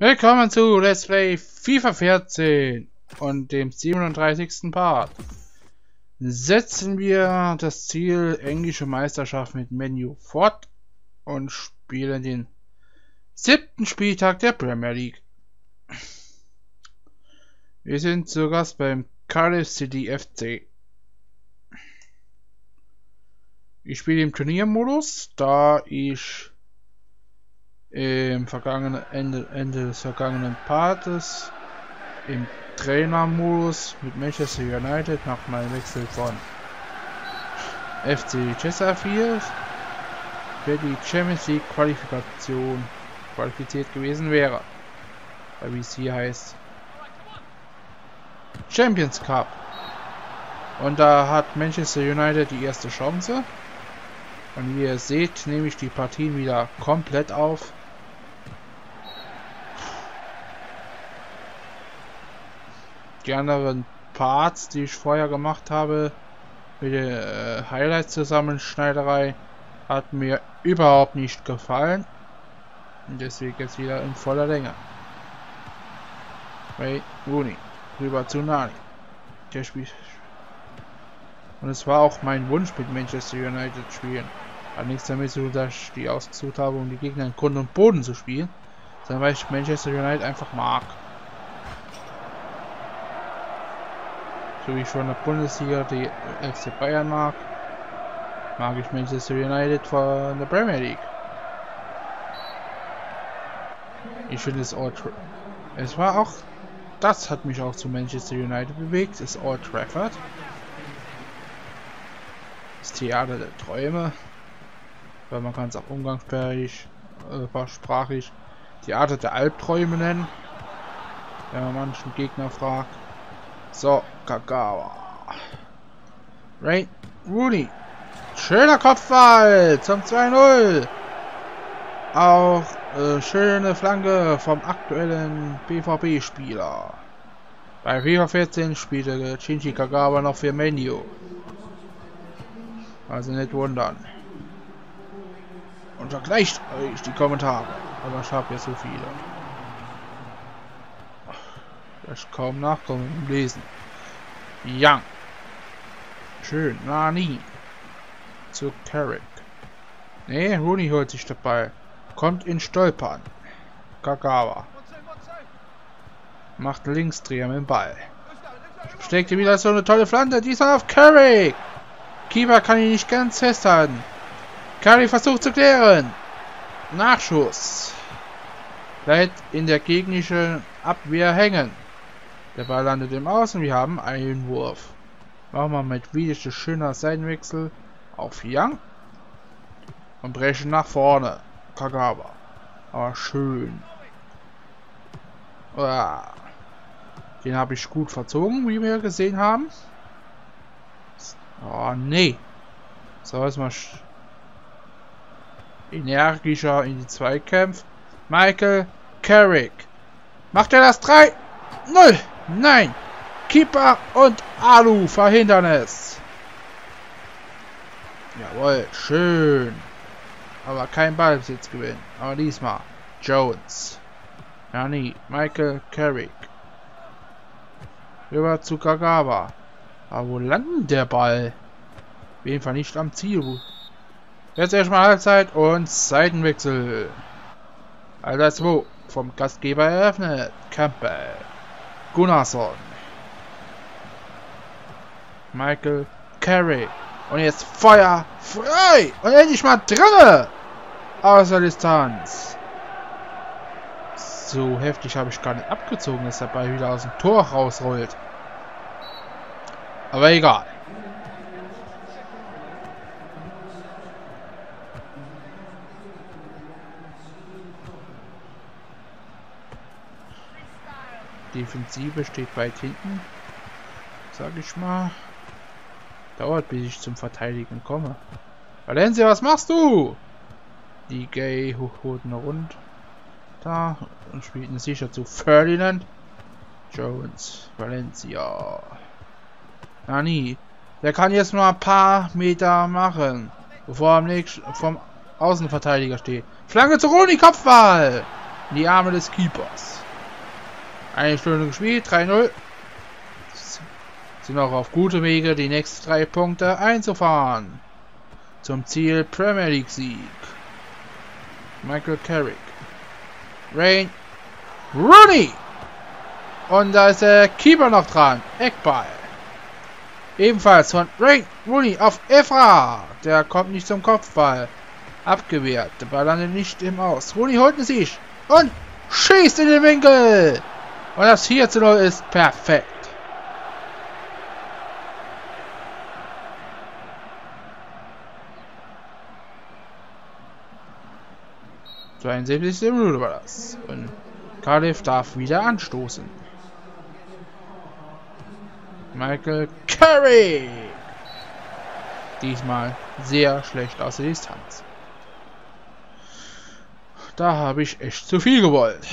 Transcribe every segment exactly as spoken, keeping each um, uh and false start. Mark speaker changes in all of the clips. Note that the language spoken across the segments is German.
Speaker 1: Willkommen zu Let's Play FIFA vierzehn und dem siebenunddreißigsten Part. Setzen wir das Ziel englische Meisterschaft mit Menu fort und spielen den siebten Spieltag der Premier League. Wir sind zu Gast beim Cardiff City F C. Ich spiele im Turniermodus, da ich im vergangenen Ende, Ende des vergangenen Partes im Trainermodus mit Manchester United nach meinem Wechsel von F C Chesterfield für die Champions League Qualifikation qualifiziert gewesen wäre, wie es hier heißt, Champions Cup. Und da hat Manchester United die erste Chance. Und wie ihr seht, nehme ich die Partien wieder komplett auf. Die anderen Parts, die ich vorher gemacht habe, mit der äh, Highlights-Zusammenschneiderei, hat mir überhaupt nicht gefallen. Und deswegen jetzt wieder in voller Länge. Ray Rooney, rüber zu Nani. Der spielt. Und es war auch mein Wunsch, mit Manchester United zu spielen. Hat nichts damit zu tun, dass ich die ausgesucht habe, um die Gegner in Grund und Boden zu spielen, sondern weil ich Manchester United einfach mag. So wie ich von der Bundesliga die F C Bayern mag, mag ich Manchester United von der Premier League. Ich finde es Old Tra- Es war auch, das hat mich auch zu Manchester United bewegt, ist Old Trafford. Das Theater der Träume, weil man kann es auch umgangssprachlich, äh, sprachlich Theater der Albträume nennen, wenn man manchen Gegner fragt. So, Kagawa. Ray Rooney. Schöner Kopfball zum zwei null. Auch äh, schöne Flanke vom aktuellen B V B-Spieler. Bei FIFA vierzehn spielte Shinji Kagawa noch für Menu. Also nicht wundern. Und vergleicht euch die Kommentare. Aber ich habe ja so viele. Ich kaum nachkommen im Lesen. Young. Schön. Nani. Zu Carrick. Ne, Rooney holt sich dabei. Kommt in Stolpern. Kagawa. Macht Linksdreher mit dem Ball. Steckt hier wieder so eine tolle Flanke. Diesmal auf Carrick. Keeper kann ihn nicht ganz festhalten. Carrick versucht zu klären. Nachschuss. Bleibt in der gegnerischen Abwehr hängen. Der Ball landet im Außen. Wir haben einen Wurf. Machen wir mit Wiedesch schöner Seitenwechsel auf Young. Und brechen nach vorne. Kagawa. Aber schön. Uah. Den habe ich gut verzogen, wie wir gesehen haben. Oh nee. So, jetzt mal energischer in die Zweikämpfe. Michael Carrick. Macht er das drei null? Nein! Keeper und Alu verhindern es. Jawohl, schön. Aber kein Ballbesitzgewinn. Aber diesmal Jones. Ja nie. Michael Carrick. Rüber zu Kagawa. Aber wo landet der Ball? Auf jeden Fall nicht am Ziel. Jetzt erstmal Halbzeit und Seitenwechsel. Halbzeit zwei vom Gastgeber eröffnet. Campbell. Gunnarsson. Michael Carrick. Und jetzt Feuer frei. Und endlich mal drinne. Außer Distanz. So heftig habe ich gar nicht abgezogen, dass der Ball wieder aus dem Tor rausrollt. Aber egal. Defensive steht weit hinten, sag ich mal. Dauert, bis ich zum Verteidigen komme. Valencia, was machst du? Die Gay holt eine Rund da und spielt ihn sicher zu Ferdinand. Jones, Valencia. Nani, der kann jetzt nur ein paar Meter machen, bevor er am nächsten vom Außenverteidiger steht. Flanke zu Rooney, Kopfball! In die Arme des Keepers. Eine Stunde gespielt, drei null. Sind auch auf gute Wege, die nächsten drei Punkte einzufahren. Zum Ziel Premier League Sieg. Michael Carrick. Wayne Rooney. Und da ist der Keeper noch dran. Eckball. Ebenfalls von Wayne Rooney auf Evra. Der kommt nicht zum Kopfball. Abgewehrt. Der Ball landet nicht im Aus. Rooney holt ihn sich. Und schießt in den Winkel. Und das vier zu null ist perfekt. zweiundsiebzigste Minute war das. Und Cardiff darf wieder anstoßen. Michael Carrick. Diesmal sehr schlecht aus der Distanz. Da habe ich echt zu viel gewollt.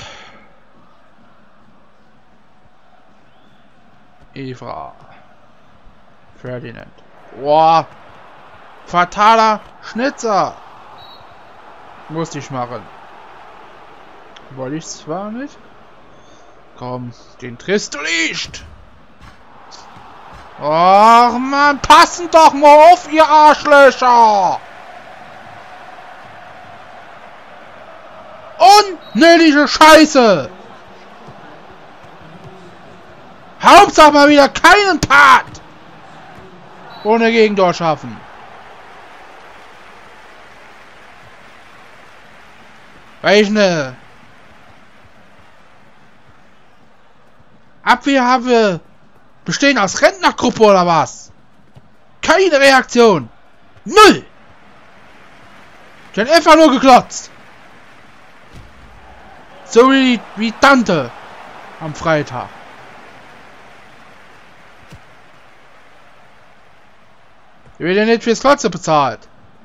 Speaker 1: Evra. Ferdinand. Boah. Fataler Schnitzer. Musste ich machen. Wollte ich zwar nicht. Komm, den triffst du nicht. Och man, passen doch mal auf, ihr Arschlöcher. Unnötige Scheiße. Hauptsache mal wieder keinen Part. Ohne Gegentor schaffen. Welche Abwehr haben wir bestehen aus Rentnergruppe oder was? Keine Reaktion. Null. Ich hab einfach nur geklotzt. So wie, wie Tante am Freitag. Ich will ja nicht fürs Klotze bezahlt.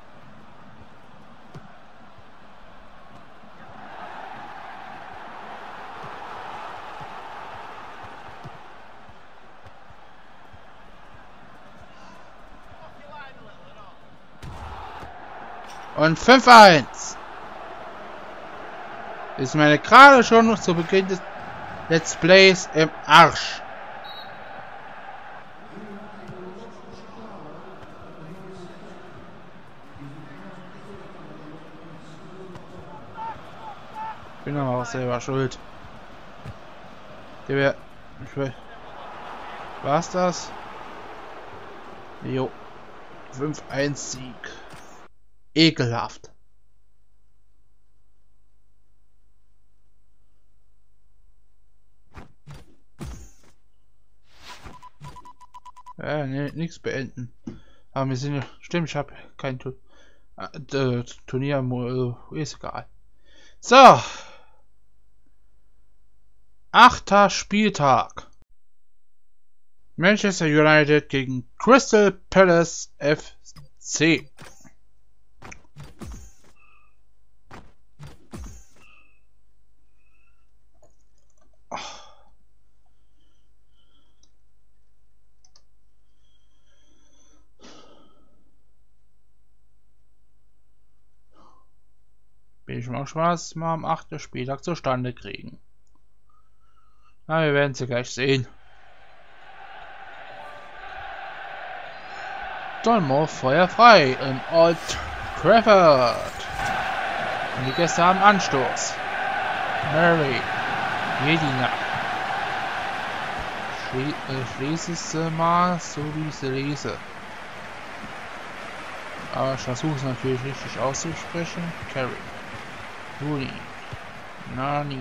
Speaker 1: Und fünf eins. Ist meine gerade schon noch zu Beginn des Let's Plays im Arsch. Bin aber auch selber schuld. Der wär, ich will, war's das? Jo. fünf eins Sieg. Ekelhaft. Ja, ne, nichts beenden. Aber wir sind ja, stimmt, ich habe kein tu äh, Turnier, äh, ist egal. So. Achter Spieltag. Manchester United gegen Crystal Palace F C. Bin ich mal gespannt, was wir am achten Spieltag zustande kriegen. Na, wir werden sie gleich sehen. Dolmo Feuer frei im Old Trafford. Und die Gäste haben Anstoß. Murray, Medina. Schlie äh, schließe es mal, so wie ich sie lese. Aber ich versuche es natürlich richtig auszusprechen. Carry. Rooney. Nani.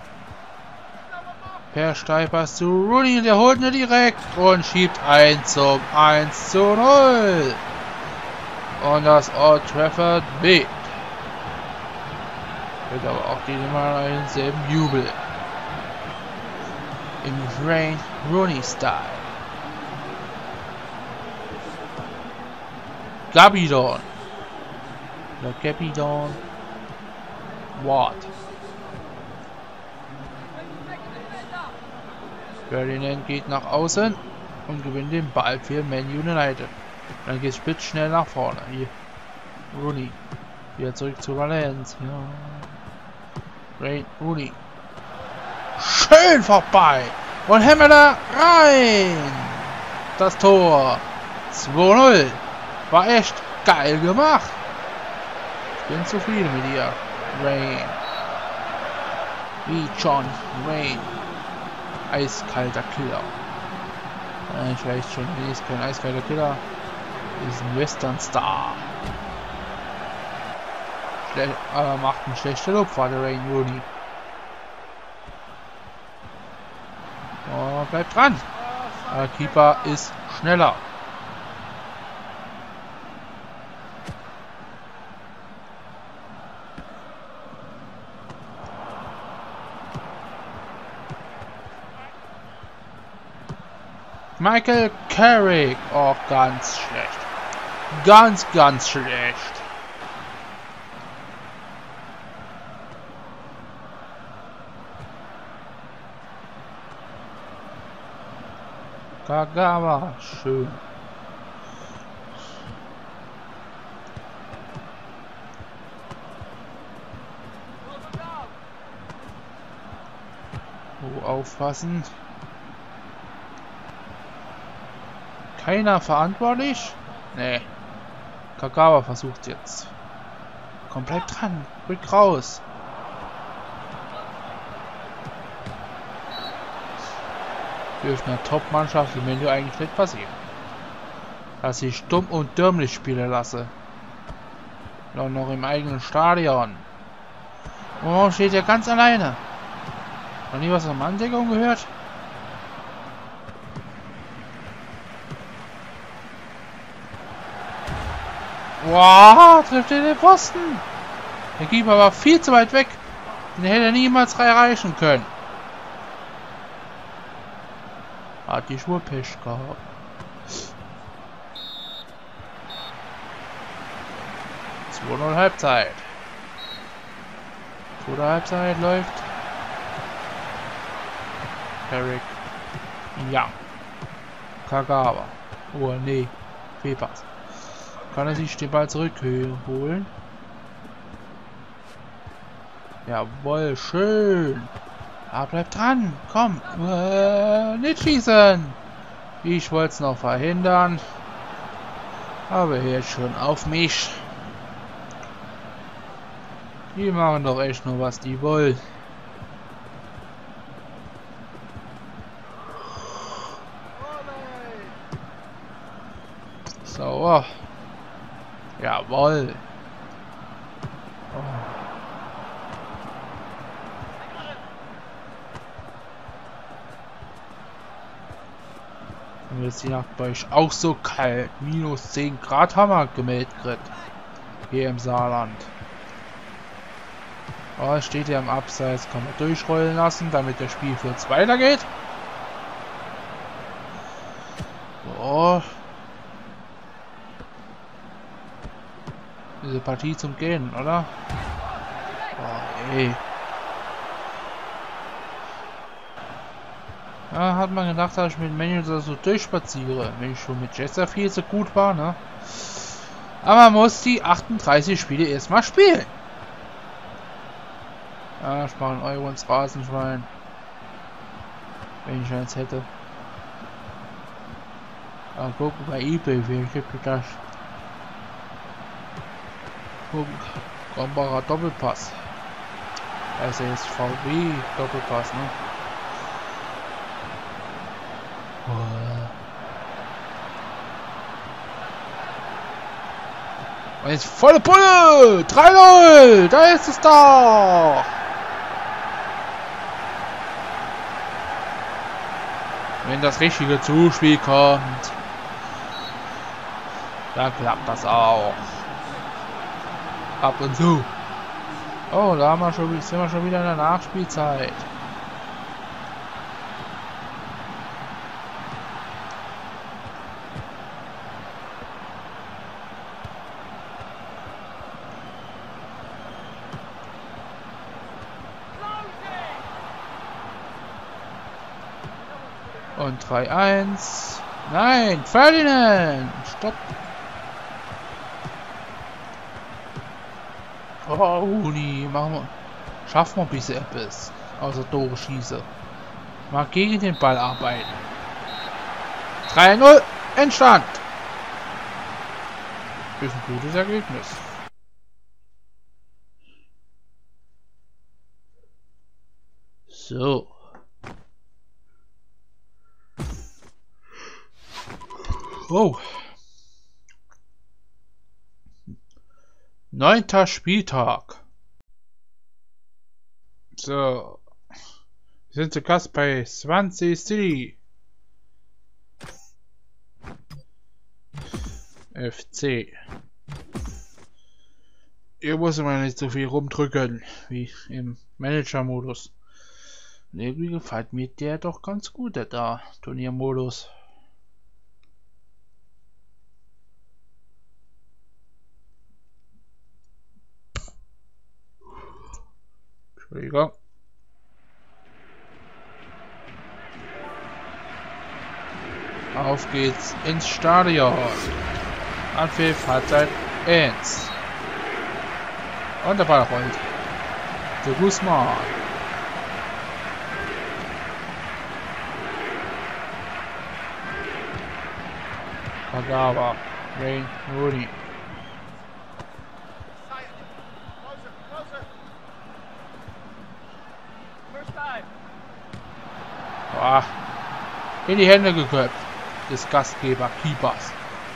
Speaker 1: Per Steilpass zu Rooney, der holt nur direkt und schiebt ein zum eins zu null. Und das Old Trafford bebt. Wird aber auch dieses Mal einen selben Jubel. Im Wayne Rooney Style. Gabidon. Der Gabidon. Ward. Ferdinand geht nach außen und gewinnt den Ball für Man United. Dann geht Spitz schnell nach vorne. Hier. Rooney. Wieder zurück zu Valencia. Wayne Rooney. schön vorbei. Und hämmer da rein. Das Tor. zwei null. War echt geil gemacht. Ich bin zufrieden mit dir. Rain. Wie John Rain. Eiskalter Killer. Äh, ich weiß schon, wie ist kein eiskalter Killer. Ist ein Western Star. Schle aber macht eine schlechte Luftfahrt, der Rain Rooney. Oh, bleibt dran. Der Keeper ist schneller. Michael Carrick. Oh, ganz schlecht. Ganz, ganz schlecht. Kagawa, schön. Oh, aufpassen. Keiner verantwortlich? Nee. Kagawa versucht jetzt. Komm, bleib dran. Rück raus. Dürfte einer Top-Mannschaft wie Menu eigentlich nicht passieren. Dass ich dumm und dürmlich spielen lasse. Noch, noch im eigenen Stadion. Oh, steht ja ganz alleine. Noch nie was von Manndeckung gehört? Wow, trifft er den Posten. Der Keeper war viel zu weit weg. Den hätte er niemals erreichen können. Hat die Schwur Pech gehabt. zwei null Halbzeit. Zweite Halbzeit läuft. Carrick. Ja. Kagawa. Oh nee. Fehlpass. Kann er sich den Ball zurückholen? Jawohl, schön. Ah, bleib dran. Komm. Äh, nicht schießen. Ich wollte es noch verhindern. Aber jetzt schon auf mich. Die machen doch echt nur, was die wollen. So. Jawohl. Oh. Und jetzt die Nacht bei euch auch so kalt. Minus zehn Grad haben wir gemeldet gekriegt. Hier im Saarland. Oh, es steht ja im Abseits. Kann man durchrollen lassen, damit der Spiel für uns weitergeht. So. Diese Partie zum Gehen, oder? Oh, ey. Ja, hat man gedacht, dass ich mit Manuel so durchspaziere, wenn ich schon mit Jester viel so gut war, ne? Aber man muss die achtunddreißig Spiele erstmal spielen. Ja, ich mache einen Euro ins Rasenschwein. Wenn ich eins hätte. Aber gucken bei eBay, wie ich habe gedacht. Gombacher Doppelpass. Also jetzt V W Doppelpass, ne? Und jetzt volle Pulle! drei null! Da ist es doch! Wenn das richtige Zuspiel kommt, dann klappt das auch. Ab und zu. Oh, da haben wir schon, sind wir schon wieder in der Nachspielzeit. Und drei eins. Nein, Ferdinand! Stopp! Oh, Uni, machen wir. Schaffen wir ein bisschen etwas. Außer Tore schießen. Mal gegen den Ball arbeiten. drei null Endstand. Ist ein gutes Ergebnis. So. Oh. Neunter Spieltag. So. Wir sind zu Gast bei Swansea City. F C. Hier muss man nicht so viel rumdrücken wie im Manager-Modus. Irgendwie gefällt mir der doch ganz gut, der da Turniermodus. Entschuldigung. Auf geht's ins Stadion. Anpfiff, Halbzeit eins. Und der Ball rollt. Der Guzman. Kagawa. Wayne Rooney. Ah, in die Hände geköpft des Gastgeber Keepers.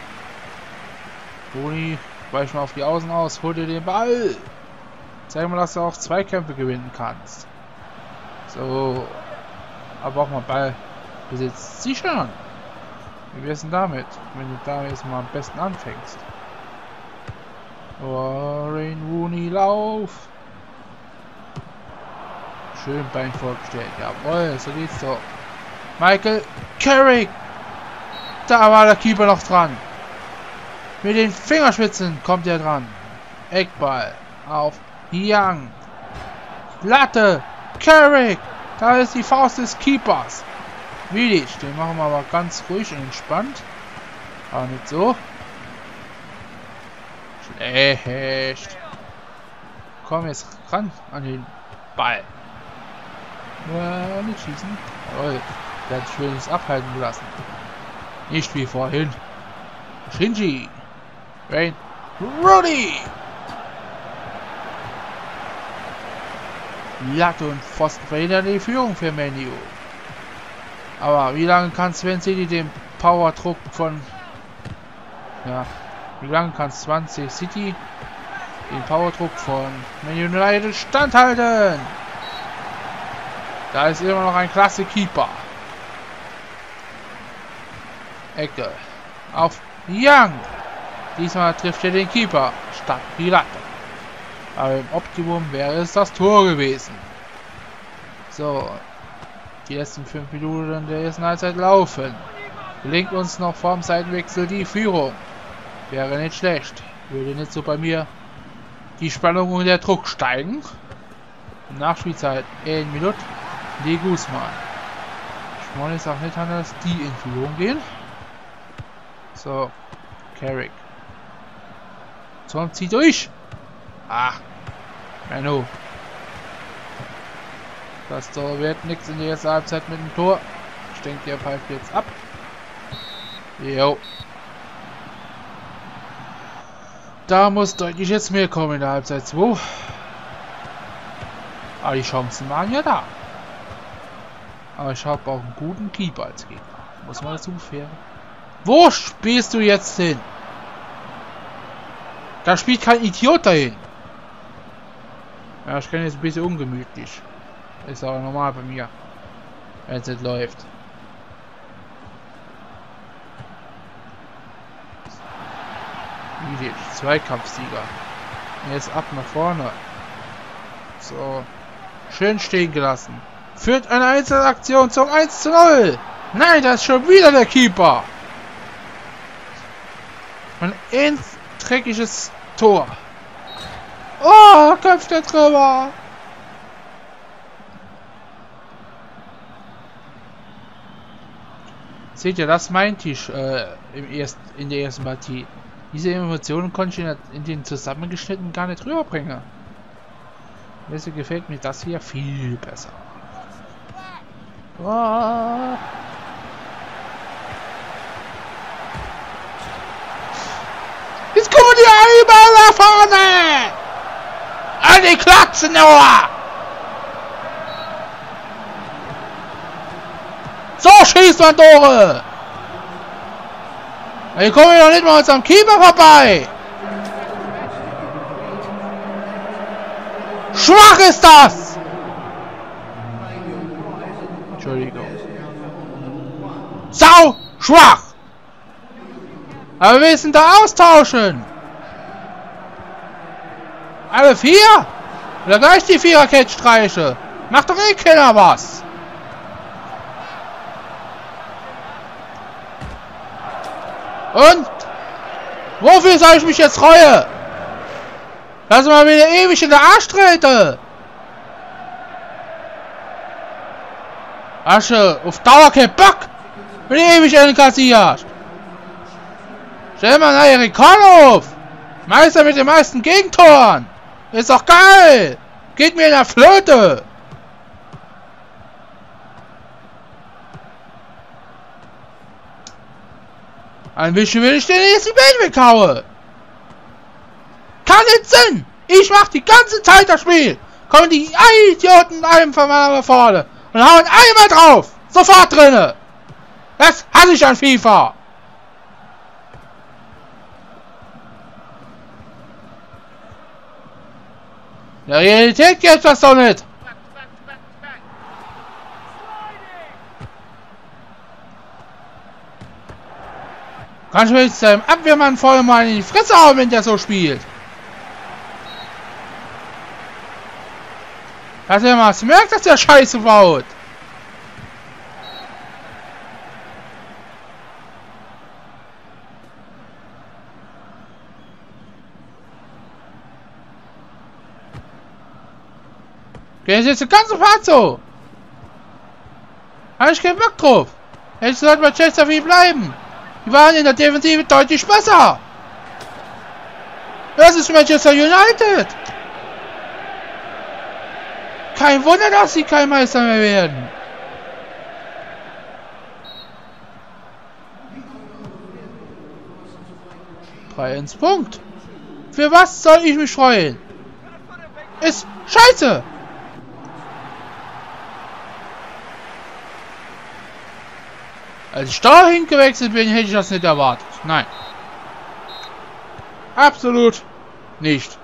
Speaker 1: Rooney, weich mal auf die Außen aus, hol dir den Ball. Zeig mal, dass du auch Zweikämpfe gewinnen kannst. So, aber auch mal Ballbesitz sichern. Wie wär's denn damit, wenn du da jetzt mal am besten anfängst? Oh, Wayne Rooney, lauf! Schön Bein vorgestellt, jawohl, so geht's doch. Michael Carrick! Da war der Keeper noch dran. Mit den Fingerspitzen kommt er dran. Eckball auf Young. Latte! Carrick! Da ist die Faust des Keepers. Willig, den machen wir aber ganz ruhig und entspannt. Aber nicht so. Schlecht. Komm jetzt ran an den Ball. Nur nicht schießen. Jawohl. Der hat schönes abhalten gelassen. Nicht wie vorhin. Shinji. Wayne Rooney. Latte und Pfosten verhindern die Führung für Menu. Aber wie lange kann Swansea City den Powerdruck von... Ja, wie lange kann Swansea City den Powerdruck von Man United standhalten? Da ist immer noch ein klasse Keeper. Ecke. Auf Young. Diesmal trifft er den Keeper statt die Latte. Aber im Optimum wäre es das Tor gewesen. So. Die letzten fünf Minuten der ersten Halbzeit laufen. Gelingt uns noch vorm Seitenwechsel die Führung. Wäre nicht schlecht. Würde nicht so bei mir die Spannung und der Druck steigen. Nachspielzeit eine Minute. Die Guzman. Ich meine jetzt auch nicht, dass die in Führung gehen. So. Carrick. So, zieh durch. Ah. Manu. Das Tor wird nichts in der ersten Halbzeit mit dem Tor. Ich denke, der pfeift jetzt ab. Jo. Da muss deutlich jetzt mehr kommen in der Halbzeit zwei. Aber die Chancen waren ja da. Aber ich habe auch einen guten Keeper als Gegner. Muss man dazu fair. Wo spielst du jetzt hin? Da spielt kein Idiot dahin. Ja, ich kenne jetzt ein bisschen ungemütlich. Ist aber normal bei mir, wenn es nicht läuft. Wie Zweikampfsieger. Jetzt ab nach vorne. So. Schön stehen gelassen. Führt eine Einzelaktion zum eins zu null. Nein, das ist schon wieder der Keeper. Ein einträgliches Tor. Oh, köpft der drüber. Seht ihr, das meinte ich äh, im ersten, in der ersten Partie. Diese Emotionen konnte ich in, in den zusammengeschnitten gar nicht rüberbringen. Deswegen gefällt mir das hier viel besser. Oh. Jetzt kommen die Eimer nach vorne! An die Klatzen, Noah! So schießt man Tore! Hier kommen wir doch nicht mal unserem Keeper vorbei! Schwach ist das! Entschuldigung. Sau schwach! Aber wir müssen da austauschen! Alle vier? Oder gleich die Viererkette-Streiche? Macht doch eh keiner was! Und? Wofür soll ich mich jetzt freuen? Lass mal wieder ewig in der Arschtrete! Asche, auf Dauer kein Bock! Wenn du ewig einen kassierst! Stell mal neue Rekord auf! Meister mit den meisten Gegentoren! Ist doch geil! Geht mir in der Flöte! Ein bisschen will ich den jetzt die Beine weghauen! Kann nicht Sinn! Ich mach die ganze Zeit das Spiel! Kommen die Idioten einem von meiner vorne und hauen einmal drauf! Sofort drinne! Das hasse ich an FIFA! In der Realität geht das doch nicht! Kannst du jetzt deinem Abwehrmann voll mal in die Fresse hauen, wenn der so spielt? Dass er mal merkt, dass der Scheiße baut. Geht jetzt die ganze Fahrt so? Habe ich keinen Bock drauf. Jetzt sollte bei Chelsea bleiben. Die waren in der Defensive deutlich besser. Das ist Manchester United. Kein Wunder, dass sie kein Meister mehr werden. drei eins Punkt. Für was soll ich mich freuen? Ist scheiße. Als ich dahin gewechselt bin, hätte ich das nicht erwartet. Nein. Absolut nicht.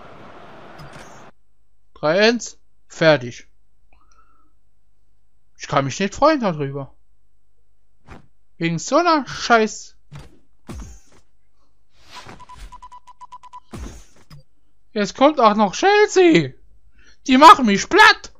Speaker 1: drei eins. Fertig. Ich kann mich nicht freuen darüber. Wegen so einer Scheiß. Jetzt kommt auch noch Chelsea. Die machen mich platt.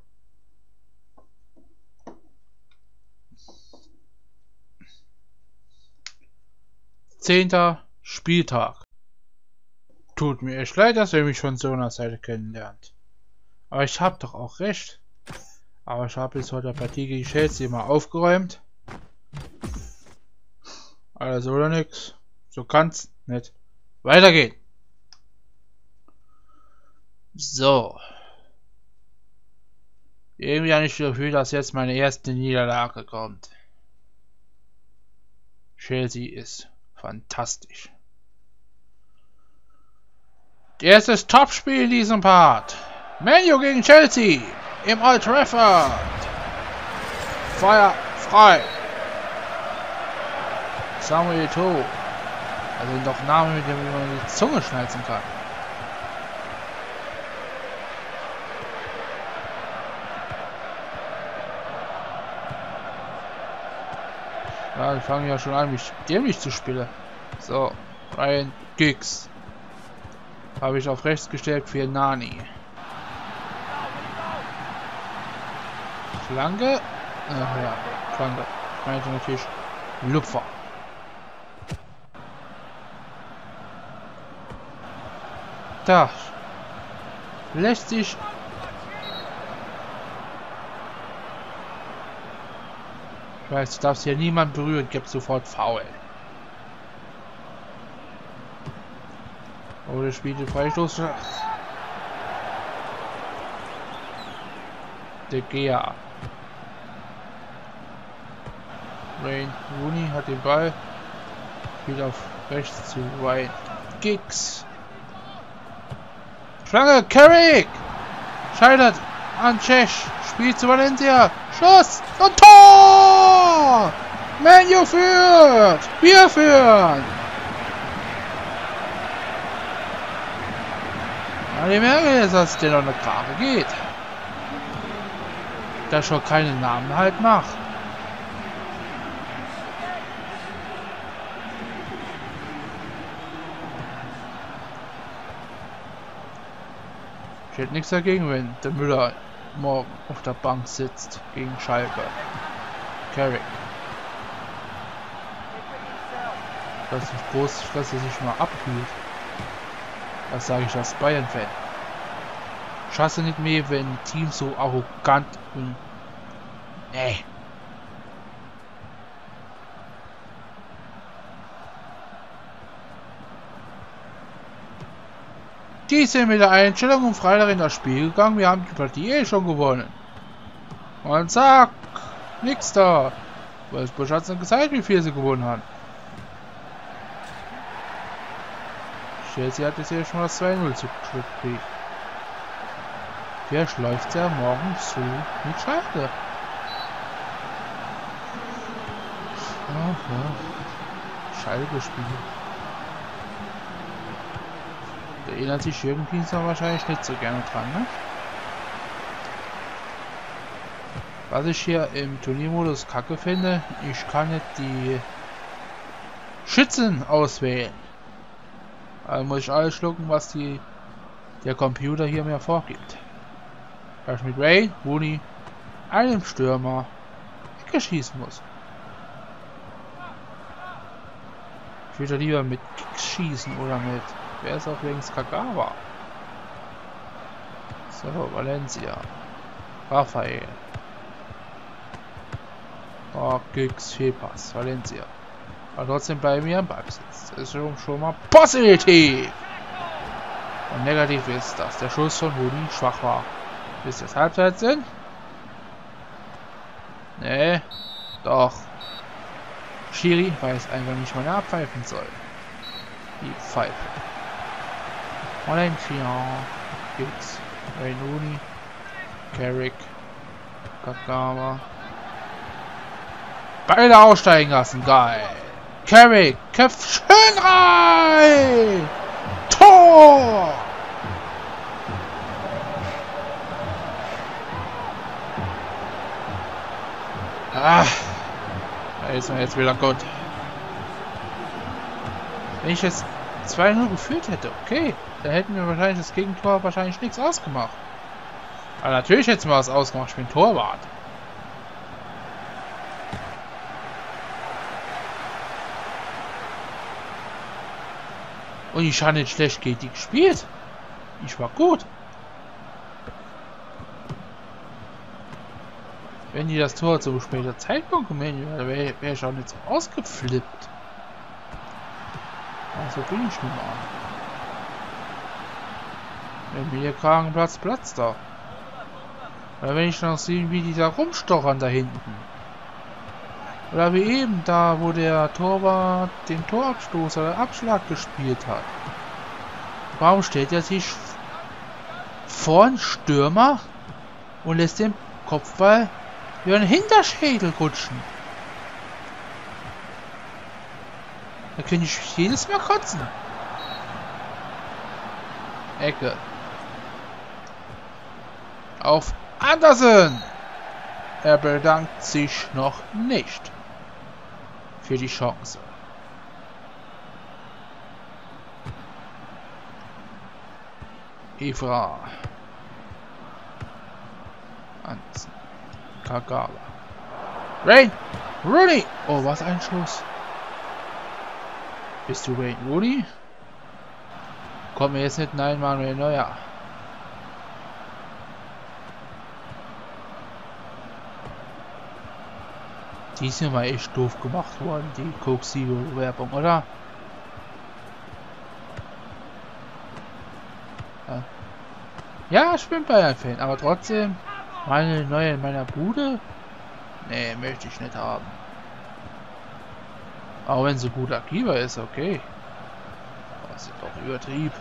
Speaker 1: Zehnter Spieltag. Tut mir echt leid, dass ihr mich von so einer Seite kennenlernt. Aber ich habe doch auch recht. Aber ich habe jetzt heute der Partie gegen Chelsea mal aufgeräumt. Alles oder nix. So kann's nicht weitergehen. So. Irgendwie habe ich das Gefühl, dass jetzt meine erste Niederlage kommt. Chelsea ist fantastisch. Erstes Topspiel in diesem Part. Man U gegen Chelsea im Old Trafford. Feuer frei. Samuel Eto'o. Also doch Name, mit dem man die Zunge schnalzen kann. Ja, ich fange ja schon an, mich dämlich zu spielen. So, Ryan Giggs. Habe ich auf rechts gestellt für Nani. Flanke. Ach ja, Flanke. Ich meinte natürlich Lupfer. Da. Lässt sich. Ich weiß, du darfst hier niemand berühren, gibt sofort Foul. Oder spielte Freistoß. De Gea. Wayne Rooney hat den Ball. Spielt auf rechts zu Ryan Giggs. Flanke, Carrick! Scheitert an Cech. Spielt zu Valencia. Schuss und Tor! Man U führt! Wir führen! Ja, die merken jetzt, dass es dir noch eine Grabe geht. Da schon keine Namen halt nach. Ich hätte nichts dagegen, wenn der Müller morgen auf der Bank sitzt gegen Schalke. Carrick. Das ist groß, dass er sich mal abkühlt. Das sage ich als Bayern-Fan. Ich hasse nicht mehr, wenn ein Team so arrogant und... Nee. Die sind mit der Einstellung um Freitag in das Spiel gegangen. Wir haben die Partie eh schon gewonnen. Und zack, nix da. Wolfsburg hat es dann gezeigt, wie viel sie gewonnen haben. Chelsea hat jetzt hier schon das zwei null zurückgekriegt. Vielleicht läuft ja morgen so mit Schalke. Ach ja. Schalke-Spiel. Da erinnert sich Jürgen Klinsmann wahrscheinlich nicht so gerne dran, ne? Was ich hier im Turniermodus kacke finde, ich kann nicht die Schützen auswählen. Also muss ich alles schlucken, was die der Computer hier mir vorgibt. Weil ich mit Ray, Rooney, einem Stürmer Ecke schießen muss. Ich würde lieber mit Kicks schießen oder mit... Wer ist auch links? Kagawa. So, Valencia. Raphael. Oh, Kicks, Fehlpass. Valencia. Aber trotzdem bei mir am Ballbesitz. Das ist schon, schon mal positiv. Und negativ ist, dass der Schuss von Rooney schwach war. Bis jetzt Halbzeit sind? Nee. Doch. Schiri weiß einfach nicht, wann er abpfeifen soll. Die Pfeife. Valencia. Gibt's. Wayne Rooney. Carrick. Kagawa. Beide aussteigen lassen. Geil. Carrick. Köpft schön rein. Tor. Ah. Da ist mir jetzt wieder gut. Wenn ich jetzt zwei null geführt hätte, okay, dann hätten wir wahrscheinlich das Gegentor wahrscheinlich nichts ausgemacht. Aber natürlich hätten wir was ausgemacht, ich bin Torwart. Und ich habe nicht schlecht gegen die gespielt. Ich war gut. Wenn die das Tor zu später Zeitpunkt gemeldet wäre, wäre wär ich auch nicht so ausgeflippt. Also bin ich nun mal. Wenn mir der Kragenplatz platzt da. Oder wenn ich noch sehe, wie die da rumstochern da hinten. Oder wie eben da, wo der Torwart den Torabstoß oder Abschlag gespielt hat. Warum stellt er sich vor einen Stürmer und lässt den Kopfball über den Hinterschädel rutschen? Da könnte ich jedes Mal kotzen. Ecke. Auf Andersen. Er bedankt sich noch nicht für die Chance. Evra. Andersen. Kagawa. Wayne Rooney. Oh, was ein Schuss. Bist du Wayne Rooney? Kommt mir jetzt nicht, nein, Manuel Neuer. Die ist ja mal echt doof gemacht worden, die Coke Zero Werbung, oder? Ja, ja, ich bin Bayern-Fan, aber trotzdem, meine Neue in meiner Bude? Nee, möchte ich nicht haben. Auch wenn sie guter Keeper ist, okay. Das ist doch übertrieben.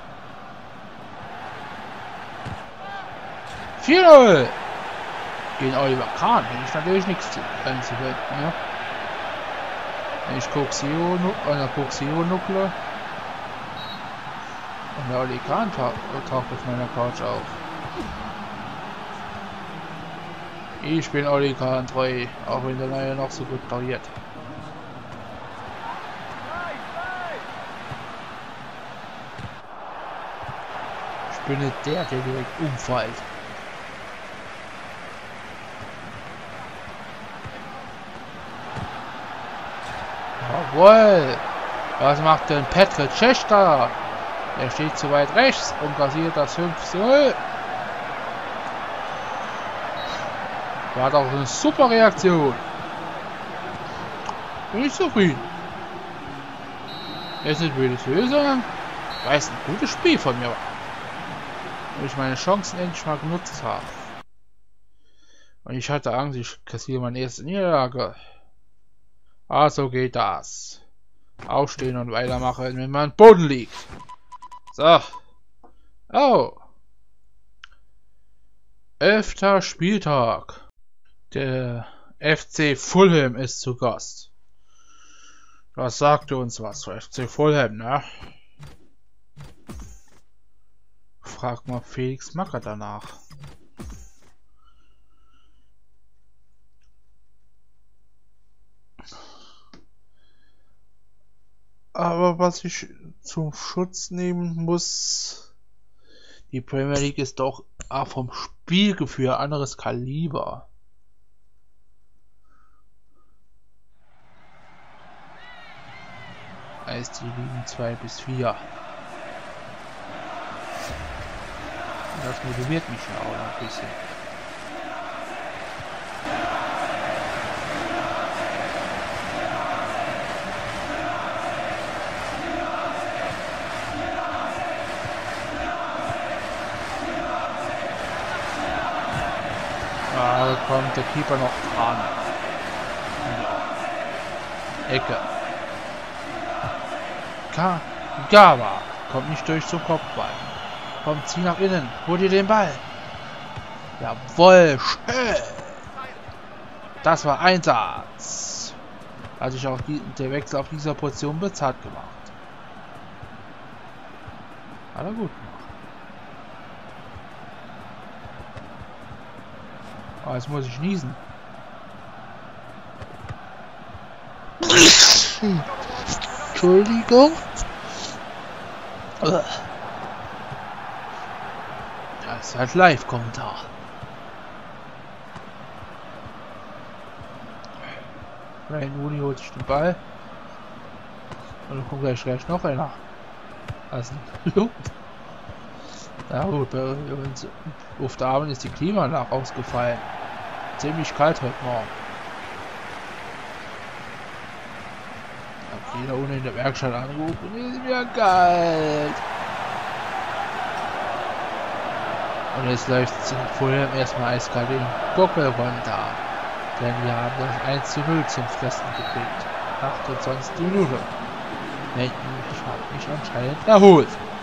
Speaker 1: vier null! Gegen Oliver Kahn hätte ich natürlich nichts einzuwenden, ne? Ich Coxio, einer Coxio Nukle. Und der Oli Kahn taucht auf meiner Couch auf. Ich bin Oli Kahn treu, auch wenn der Neue noch so gut pariert. Ich bin nicht der, der direkt umfällt. Jawohl! Was macht denn Petr Cech da? Er steht zu weit rechts und kassiert das fünf zu null. War doch eine super Reaktion. Bin ich zufrieden. Jetzt nicht wildes Lösung, weil es ein gutes Spiel von mir war. Und ich meine Chancen endlich mal genutzt habe. Und ich hatte Angst, ich kassiere meine erste Niederlage. Also geht das. Aufstehen und weitermachen, wenn man am Boden liegt. So. Oh. Elfter Spieltag. Der F C Fulham ist zu Gast. Das sagte uns was zu F C Fulham, ne? Frag mal Felix Magath danach. Aber was ich zum Schutz nehmen muss, die Premier League ist doch ah, vom Spielgefühl anderes Kaliber. Da ist die Ligen zwei bis vier. Das motiviert mich ja auch ein bisschen. Da kommt der Keeper noch dran. Ja. Ecke. Kagawa kommt nicht durch zum Kopfball. Komm, zieh nach innen. Hol dir den Ball. Jawohl, schön. Das war Einsatz. Hat sich auch die, der Wechsel auf dieser Position bezahlt gemacht. Hat er gut gemacht. Oh, jetzt muss ich niesen. Entschuldigung. Das ist halt Live-Kommentar. Ryan Rooney holt sich den Ball. Und dann kommt gleich, gleich noch einer. Also, ja gut, bei uns auf der Abend ist die Klimaanlage ausgefallen. Ziemlich kalt heute Morgen. Hab jeder ohne in der Werkstatt angerufen, ist mir kalt. Und jetzt läuft vorher erstmal eiskalt den Buckel runter. Denn wir haben das eins zu null zum Fressen gekriegt. achtundzwanzigste Minute. Ich habe mich anscheinend erholt.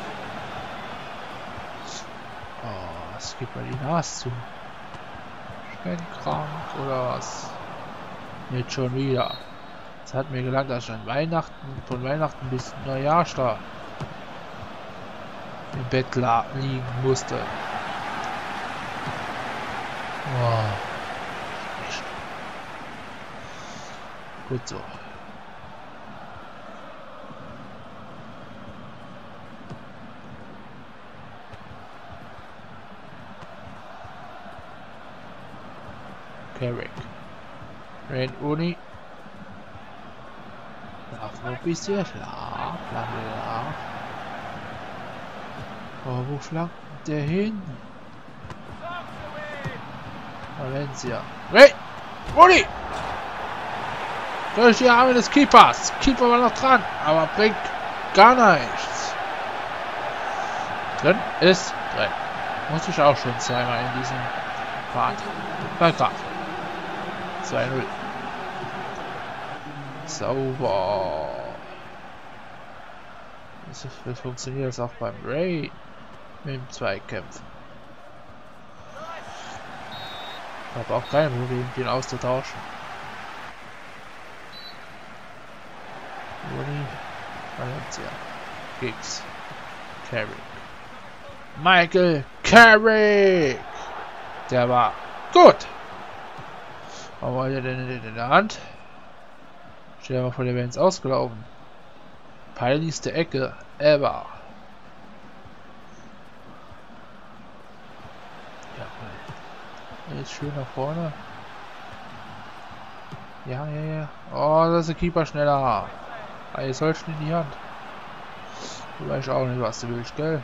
Speaker 1: Oh, es gibt mal die Nase zu. Ich bin krank oder was? Nicht schon wieder. Es hat mir gelangt, dass ich an Weihnachten, von Weihnachten bis Neujahrstag im Bett liegen musste. Wow. Gut so. Carrick. Red Uni. Darf noch ein bisschen klar. Klar. Oh, wo flankt der hin? Valencia. Red Uni! Durch die Arme des Keepers. Keeper war noch dran, aber bringt gar nichts. Drin ist drin. Muss ich auch schon zweimal in diesem Part. Bei Graf. zwei null. Sauber. Das, das funktioniert das auch beim Ray mit dem Zweikämpfen. Ich habe auch kein Problem, den auszutauschen. Rooney, Valencia, Giggs, Carrick. Michael Carrick! Der war gut! Was war der denn in der Hand? Stell dir mal vor, der wäre ins Ausgelaufen. Peinlichste Ecke ever. Ja, jetzt schön nach vorne. Ja, ja, ja. Oh, das ist der Keeper schneller. Ah, jetzt sollst du in die Hand. Du weißt auch nicht, was du willst, gell?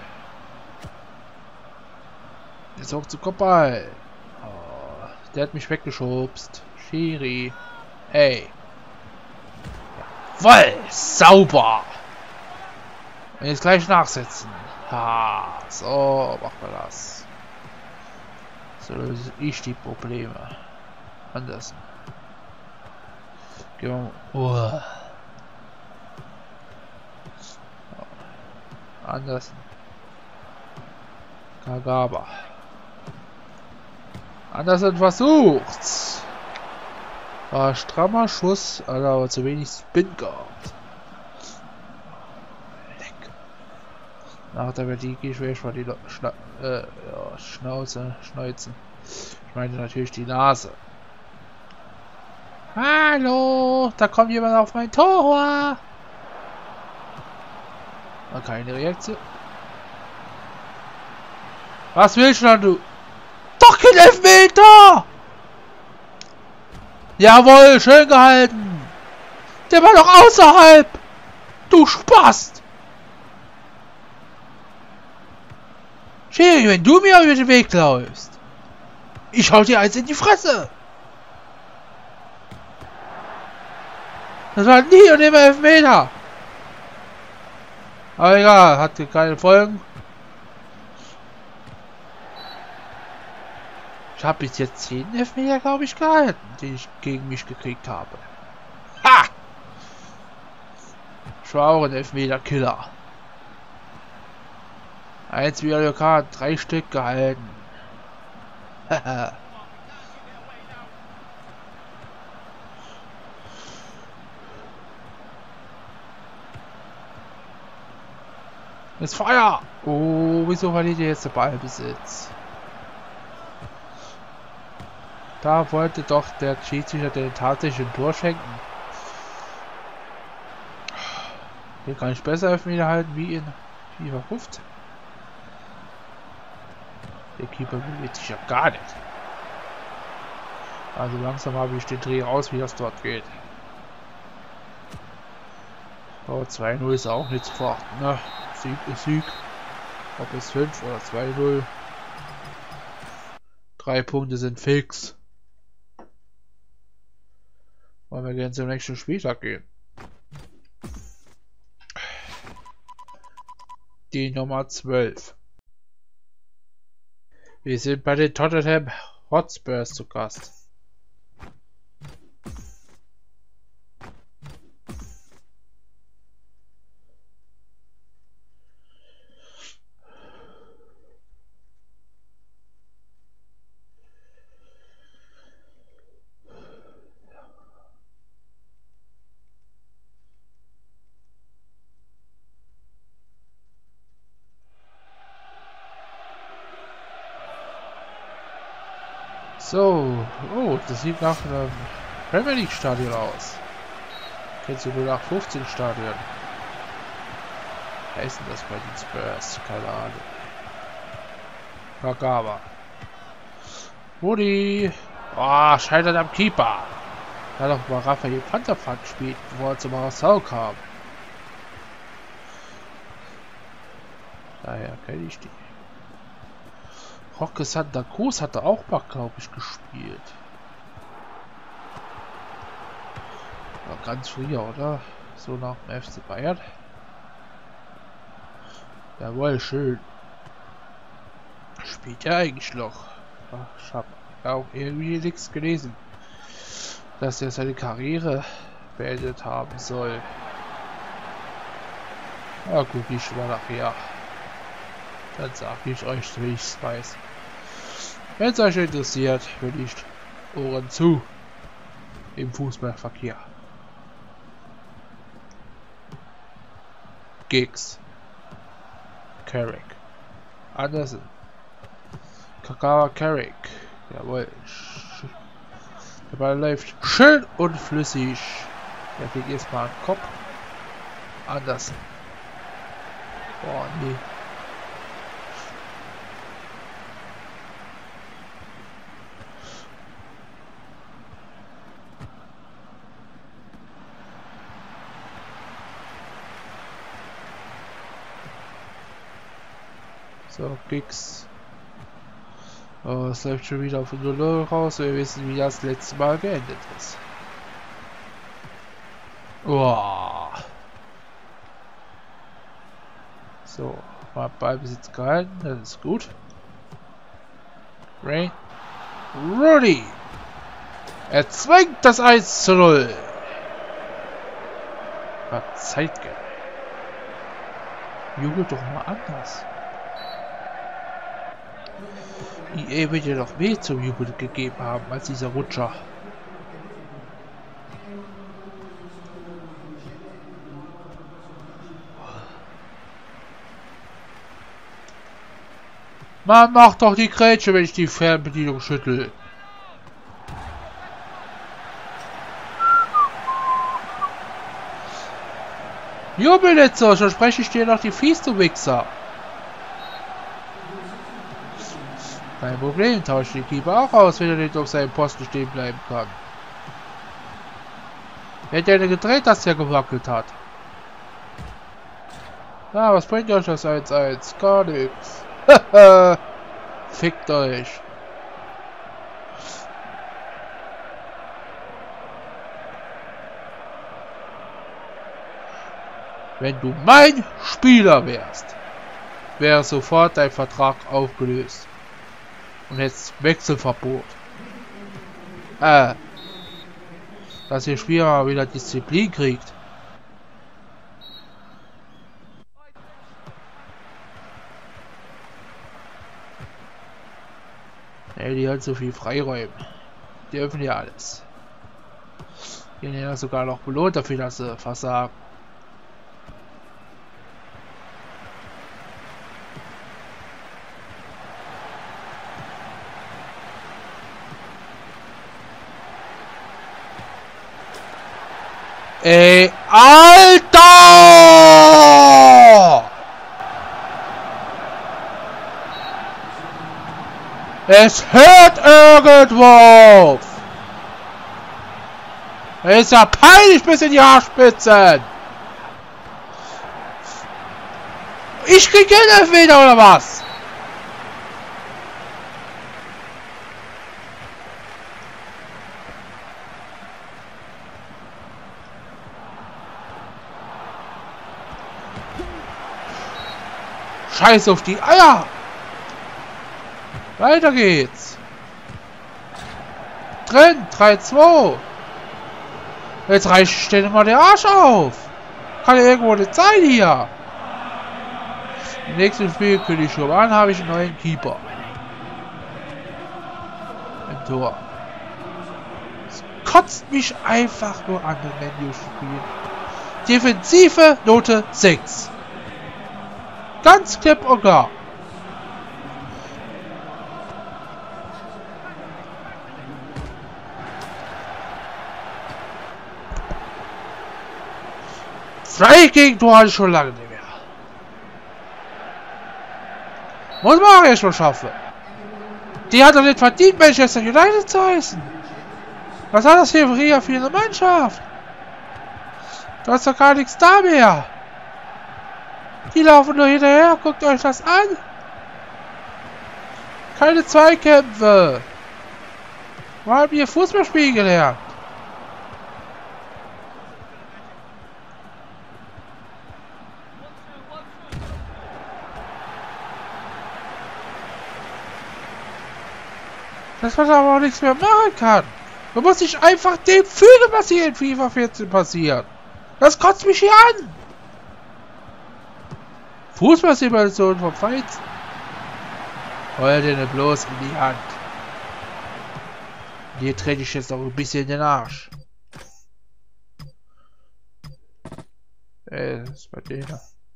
Speaker 1: Jetzt hoch zu Kopfball. Oh, der hat mich weggeschubst. Schiri. Ey. Jawoll! Sauber! Und jetzt gleich nachsetzen. Ha, so machen wir das. So löse ich die Probleme. Andersen. Gehen wir mal. Uh. Andersen. Kagawa. Andersen versucht's. War strammer Schuss, aber zu wenig Spin gehabt. Leck. Nach der Partie geschwächt war die Schna äh, ja, Schnauze, Schneuzen. Ich meine natürlich die Nase. Hallo, da kommt jemand auf mein Tor. Keine Reaktion. Was willst du denn, du? Doch kein Elfmeter! Jawohl, schön gehalten. Der war doch außerhalb. Du Spast. Schiri, wenn du mir über den Weg läufst, ich hau dir eins in die Fresse. Das war nie und immer Elfmeter. Aber egal, hatte keine Folgen. Ich habe bis jetzt zehn Elfmeter, glaube ich, gehalten, die ich gegen mich gekriegt habe. Ha! Ich war auch ein Elfmeter-Killer. Eins wie L K, drei Stück gehalten. Haha. Jetzt Feuer! Oh, wieso verliert ihr jetzt den Ballbesitz? Da wollte doch der Schiedsrichter den tatsächlichen Tor schenken. Hier kann ich besser Elfmeter halten wie in FIFA fünfzehn. Der Keeper bewegt sich ja gar nicht. Also langsam habe ich den Dreh raus, wie das dort geht. Oh, zwei null ist auch nicht sofort, ne? Sieg ist Sieg. Ob es fünf oder zwei null. Drei Punkte sind fix. Wollen wir gerne zum nächsten Spieltag gehen. Die Nummer zwölf. Wir sind bei den Tottenham Hotspurs zu Gast. So, oh, das sieht nach einem Premier League Stadion aus. Kennst du nur nach fünfzehn Stadion? Wer ist denn das bei den Spurs? Keine Ahnung. Kagawa. Rudi. Oh, scheitert am Keeper. Er hat doch mal Raphael Pantherfahrt gespielt, bevor er zum Hausau kam. Daher kenne ich die. Roque Santa Cruz hatte auch mal, glaube ich, gespielt. War ganz früher, oder? So nach dem F C Bayern. Jawohl, schön. Spielt ja eigentlich noch. Ach, ich habe auch irgendwie nichts gelesen, dass er seine Karriere beendet haben soll. Ja, guck ich mal nachher. Dann sage ich euch, wie ich es weiß. Wenn es euch interessiert, will ich Ohren zu im Fußballverkehr. Giggs, Carrick, Anderson, Kagawa Carrick, jawohl. Der Ball läuft schön und flüssig. Der kriegt erstmal einen Kopf. Anderson. Boah, nee. So, Giggs. Oh, es läuft schon wieder auf null null raus. Wir wissen, wie das letzte Mal geendet ist. Oh. So, mal Ballbesitz gehalten. Das ist gut. Ray. Rudy. Er zwingt das eins zu null. War Zeitgeil. Jubelt doch mal anders. E A wird ja noch mehr zum Jubel gegeben haben als dieser Rutscher. Man macht doch die Grätsche, wenn ich die Fernbedienung schüttel. Jubel nicht so, schon spreche ich dir noch die Fies, du Wichser. Kein Problem, tauscht den Keeper auch aus, wenn er nicht auf seinem Posten stehen bleiben kann. Hätte er gedreht, dass er gewackelt hat. Na, was bringt euch das eins eins? Gar nichts. Fickt euch. Wenn du mein Spieler wärst, wäre sofort dein Vertrag aufgelöst. Und jetzt Wechselverbot. Äh. Dass ihr Spieler mal wieder Disziplin kriegt. Ey, die hat so viel Freiräume. Die öffnen ja alles. Die werden ja sogar noch belohnt dafür, dass sie versagen. Ey, Alter! Es hört irgendwo auf! Es ist ja peinlich bis in die Haarspitzen! Ich krieg keinen Elfmeter oder was? Scheiß auf die Eier! Weiter geht's! Drin! drei zwei! Jetzt reicht stell mal der Arsch auf! Kann ja irgendwo nicht sein hier! Im nächsten Spiel kündige ich schon an, habe ich einen neuen Keeper. Im Tor. Es kotzt mich einfach nur an, wenn Menü spielen. Defensive Note sechs. Ganz klipp und klar. Zwei Gegentore hatte ich schon lange nicht mehr. Muss man auch erst mal schaffen. Die hat doch nicht verdient, Manchester United zu heißen. Was hat das hier für eine Mannschaft? Du hast doch gar nichts da mehr. Die laufen nur hinterher, guckt euch das an. Keine Zweikämpfe. Wir haben hier Fußball spielen gelernt. Dass man aber auch nichts mehr machen kann. Man muss sich einfach dem fühlen, was hier in FIFA vierzehn passiert. Das kotzt mich hier an. Fußballsimulation vom Feinsten. Heuer dir nicht bloß in die Hand. Hier trete ich jetzt noch ein bisschen in den Arsch. Ey, das ist bei denen.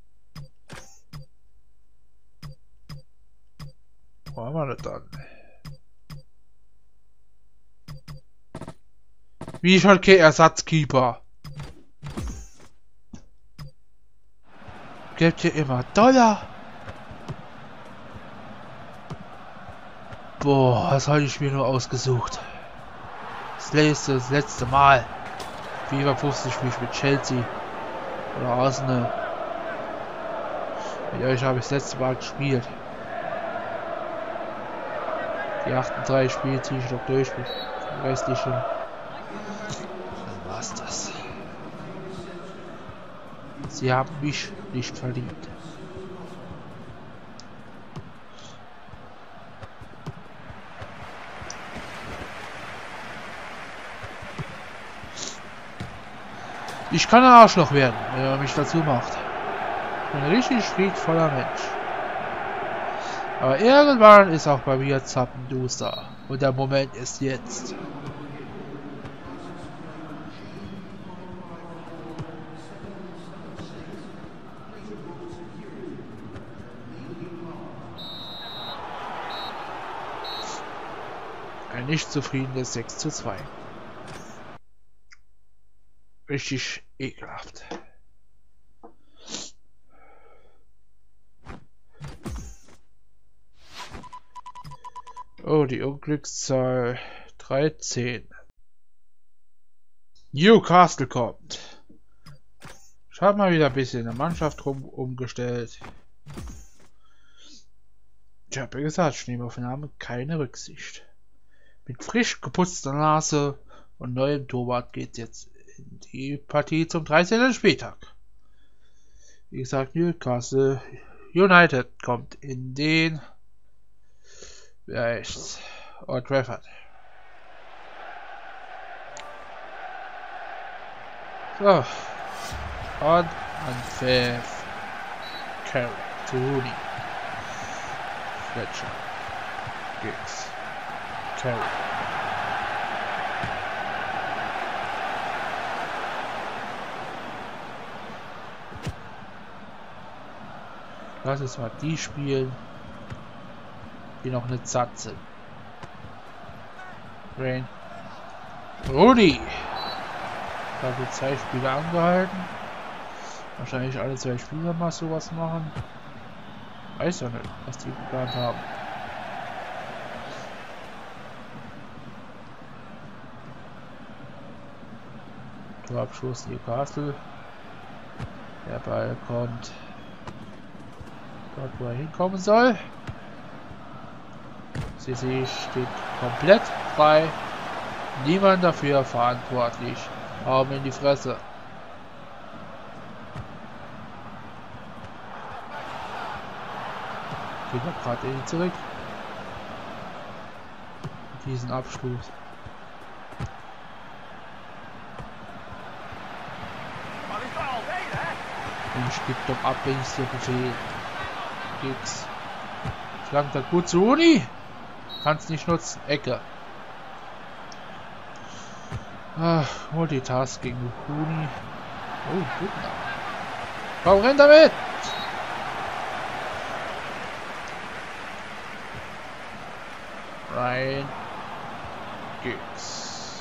Speaker 1: Wo haben wir das dann? Wie schon kein Ersatzkeeper. Gebt ihr immer Dollar? Boah, was habe ich mir nur ausgesucht? Das letzte, das letzte Mal. FIFA fünfzig spiele ich mit Chelsea oder Arsenal. Mit euch habe ich das letzte Mal gespielt. Die achtunddreißig Spiele ziehe ich noch durch. Mit dem restlichen. Dann war's das. Sie haben mich nicht verdient. Ich kann ein Arschloch werden, wenn er mich dazu macht. Ich bin ein richtig friedvoller Mensch. Aber irgendwann ist auch bei mir zappenduster. Und der Moment ist jetzt. Ein nicht zufriedenes sechs zu zwei. Richtig ekelhaft. Oh, die Unglückszahl dreizehn. Newcastle kommt. Ich habe mal wieder ein bisschen in der Mannschaft rum umgestellt. Ich habe ja gesagt, Schneemaufnahme, keine Rücksicht. Mit frisch geputzter Nase und neuem Torwart geht jetzt in die Partie zum dreizehnten Spieltag. Wie gesagt, Newcastle United kommt in den Rechts. Old Trafford. So. Und ein Pfiff. Carry. Rooney. Fletcher. Giggs. Carry. Lass uns mal die spielen, die noch nicht satt sind. Rain. Rudi! Da wird zwei Spieler angehalten. Wahrscheinlich alle zwei Spieler mal sowas machen. Weiß ja nicht, was die geplant haben. Torabschuss Newcastle. Der Ball kommt dort, wo er hinkommen soll. C C steht komplett frei. Niemand dafür verantwortlich. Arm in die Fresse. Geht noch gerade in die zurück. Diesen Abstoß. Und ich gebe doch ab, wenn ich dir befehl. Giggs. Schlankt er gut zu Uni. Kannst nicht nutzen. Ecke. Ach, Multitasking. Uni. Oh, gut. Komm, renn damit! Rein. Giggs.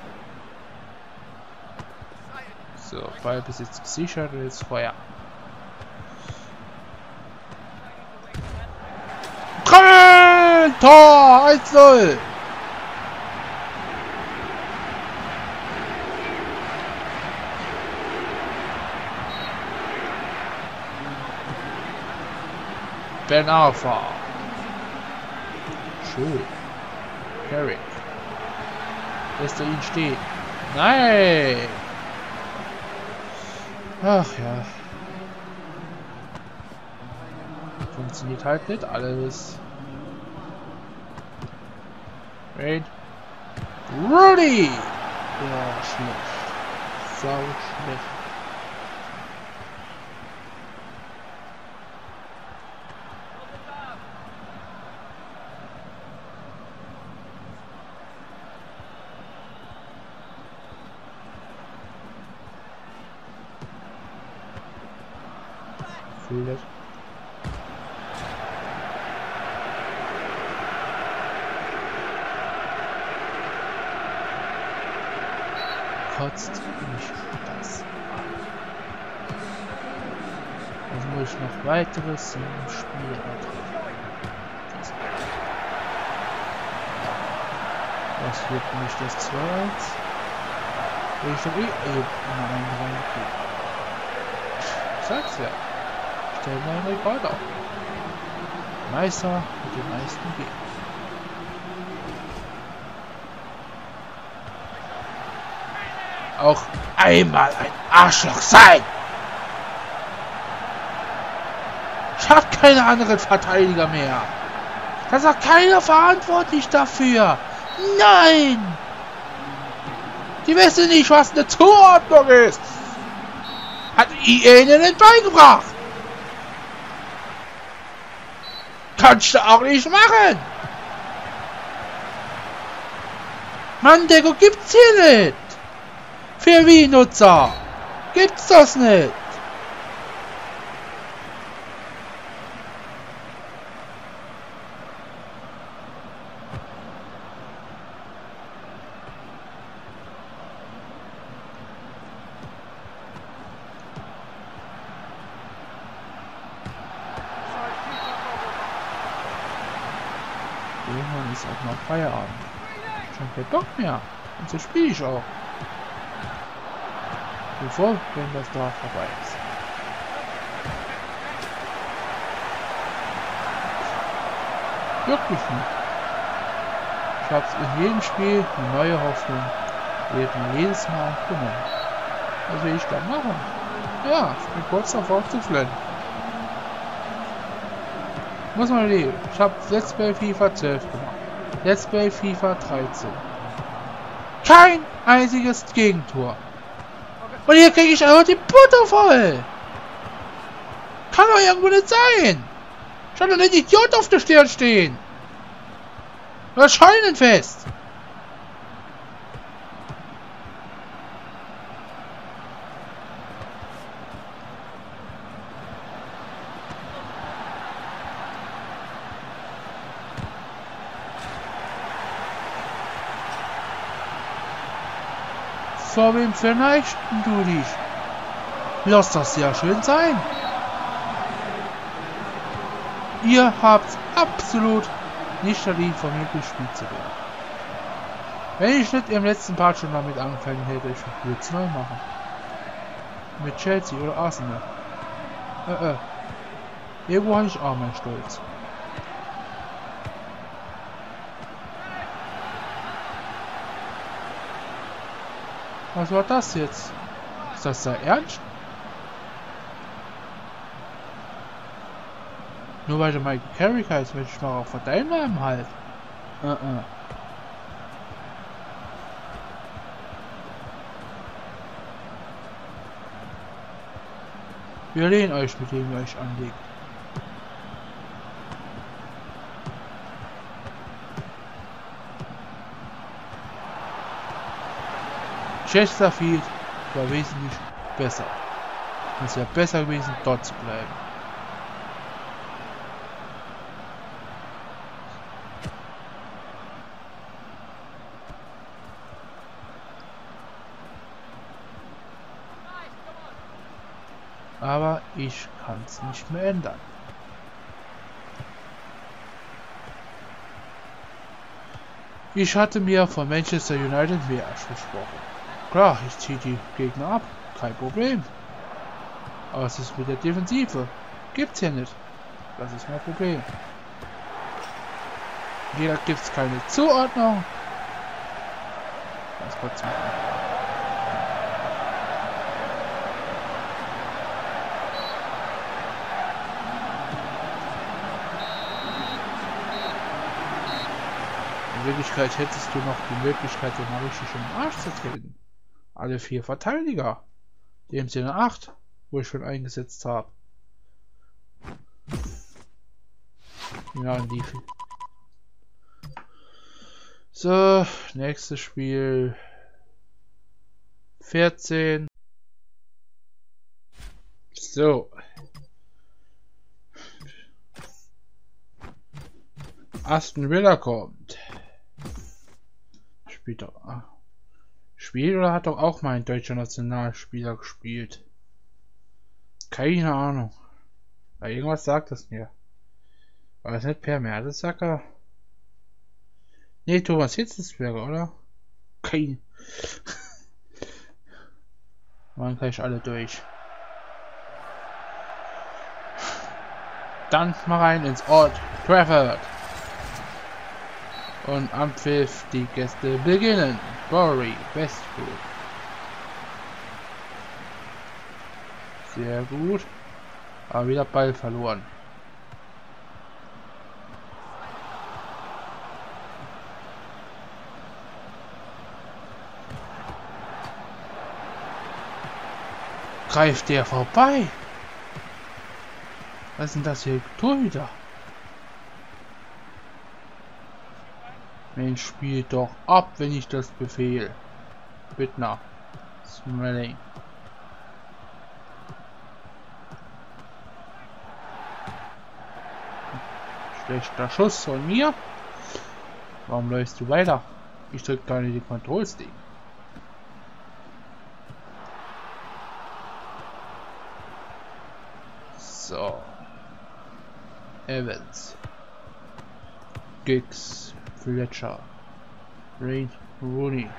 Speaker 1: So, Ballbesitz gesichert und jetzt Feuer. Tor! eins null! Ben Arfa. Schön. Carrick. Lässt er ihn stehen. Nein! Ach ja. Funktioniert halt nicht alles. Rain. Rudy! Ja, schlecht. Sau schlecht. Vielleicht. Kotzt mich das an. Jetzt muss ich noch weiteres im Spiel ertragen. Was wird mich das zwei eins? Ich doch eh eben in einen reingehen. Ich sag's ja. Stell mal einen Rekord auf. Meister mit den meisten G. Auch einmal ein Arschloch sein! Ich hab keine anderen Verteidiger mehr! Da ist auch keiner verantwortlich dafür! Nein! Die wissen nicht, was eine Zuordnung ist! Hat I ihnen nicht beigebracht! Kannst du auch nicht machen! Mandeko gibt's hier nicht! Für Wii-Nutzer gibt's das nicht! Irgendwann ist auch noch Feierabend. Schon kein Bock mehr. Und so spiele ich auch. Bevor, wenn das Dorf vorbei ist. Wirklich nicht. Ich habe in jedem Spiel eine neue Hoffnung. Wird mir jedes Mal genommen. Was will ich da machen? Ja, ich bin kurz davor zu flennen. Muss man leben. Ich habe Let's Play FIFA zwölf gemacht. Let's Play FIFA dreizehn. Kein einziges Gegentor. Und hier kriege ich einfach die Butter voll. Kann doch irgendwo nicht sein. Ich habe doch nicht Idiot auf der Stirn stehen. Oder Scheunenfest. Vor wem verneigst du dich? Lass das ja schön sein. Ihr habt absolut nicht verdient, von mir gespielt zu werden. Wenn ich nicht im letzten Part schon damit angefangen hätte, ich würde es neu machen. Mit Chelsea oder Arsenal. Äh, äh. Irgendwo habe ich auch meinen Stolz. Was war das jetzt? Ist das da ernst? Nur weil du Michael Carrick heißt, möchte ich mal auch von deinem Namen halt. Uh -uh. Wir lehnen euch, mit dem ihr euch anlegt. Chesterfield war wesentlich besser. Es wäre besser gewesen, dort zu bleiben. Aber ich kann es nicht mehr ändern. Ich hatte mir von Manchester United mehr versprochen. Klar, ich ziehe die Gegner ab, kein Problem. Aber es ist mit der Defensive. Gibt's hier nicht. Das ist mein Problem. Hier gibt es keine Zuordnung. Ganz kurz machen. Wirklichkeit hättest du noch die Möglichkeit, den mal richtig im Arsch zu treten. Alle vier Verteidiger. Dem Sinne acht, wo ich schon eingesetzt habe. Ja, die. So, nächstes Spiel. vierzehn. So. Aston Villa kommt. Spielt doch. Spielt oder hat doch auch mal ein deutscher Nationalspieler gespielt? Keine Ahnung. Weil irgendwas sagt das mir. War das nicht Per Mertesacker? Ne, Thomas Hitzelsberger, oder? Kein. Waren gleich alle durch. Dann mal rein ins Old Trafford. Und am Pfiff die Gäste beginnen. Bury Westwood. Sehr gut. Aber wieder Ball verloren. Greift der vorbei? Was ist denn das hier? Torhüter? Mensch, spielt doch ab, wenn ich das befehl. Bittner. Smelling. Schlechter Schuss von mir. Warum läufst du weiter? Ich drück gar nicht die Control-Stick. So. Evans. Giggs. Fletcher. Wayne Rooney.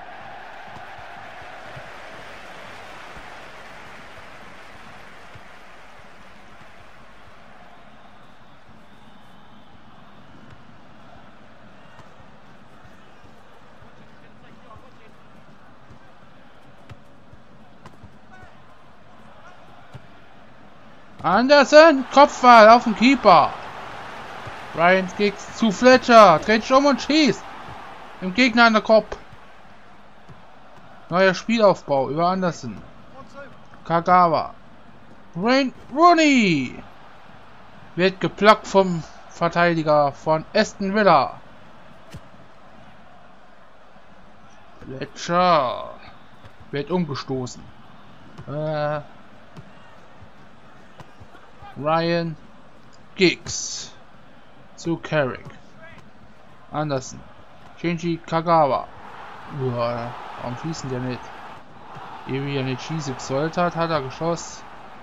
Speaker 1: Anderson, Kopfball auf den Keeper. Ryan Giggs zu Fletcher, dreht sich um und schießt. Im Gegner an der Kopf. Neuer Spielaufbau über Anderson. Kagawa. Wayne Rooney wird geplagt vom Verteidiger von Aston Villa. Fletcher wird umgestoßen. Äh, Ryan Giggs zu Carrick. Anderson. Shinji Kagawa. Uah, warum schießen der nicht? Ehe er nicht schießen gesollt hat, hat er geschossen.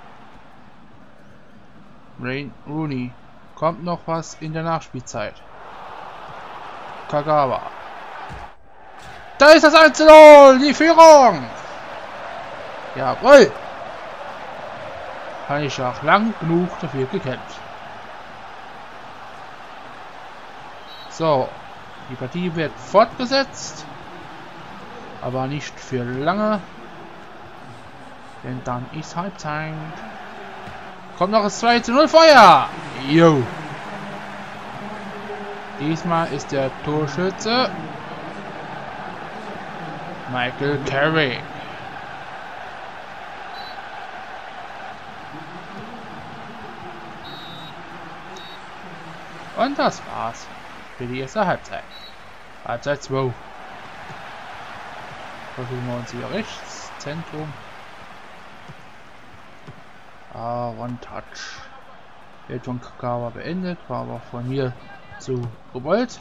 Speaker 1: Wayne Rooney. Kommt noch was in der Nachspielzeit. Kagawa. Da ist das eins zu null! Die Führung! Jawohl! Habe ich auch lang genug dafür gekämpft. So, die Partie wird fortgesetzt, aber nicht für lange, denn dann ist Halbzeit. Kommt noch das zwei zu null Feuer! Jo! Diesmal ist der Torschütze Michael Carrick. Und das war's für die erste Halbzeit. Halbzeit zwei. Versuchen wir uns hier rechts, Zentrum. Ah, One Touch. Wird von Kagawa beendet, war aber von mir zu gewollt.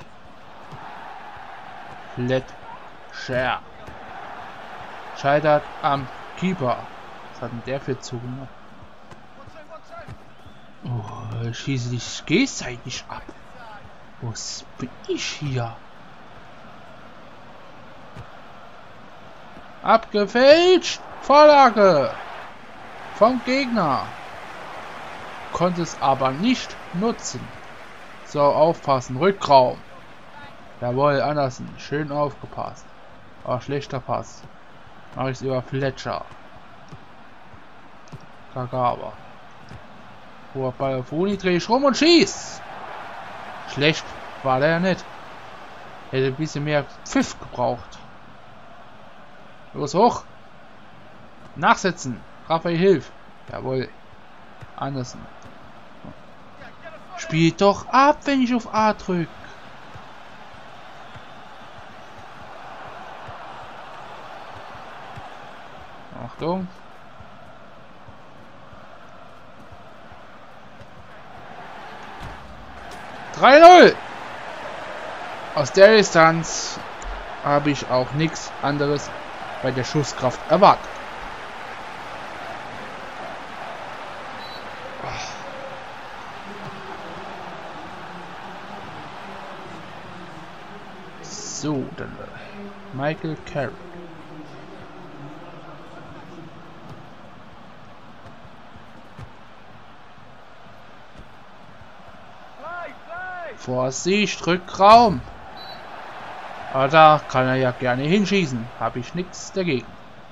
Speaker 1: Fletcher. Scheitert am Keeper. Was hat denn der für Zungen? Oh, schieße dich gehseitig ab. Was bin ich hier? Abgefälscht! Vorlage! Vom Gegner! Konnte es aber nicht nutzen. So, aufpassen. Rückraum. Jawohl, Anderson. Schön aufgepasst. Aber schlechter Pass. Mache ich es über Fletcher. Kagawa. Hoher Ball auf Rooney, drehe ich rum und schieß. Schlecht war der nicht. Hätte ein bisschen mehr Pfiff gebraucht. Los, hoch! Nachsetzen! Raphael, hilf! Jawohl. Andersen. Spielt doch ab, wenn ich auf A drücke. Achtung. drei null! Aus der Distanz habe ich auch nichts anderes bei der Schusskraft erwartet. So, dann Michael Carrick. Vorsicht, Rückraum. Aber da kann er ja gerne hinschießen. Habe ich nichts dagegen.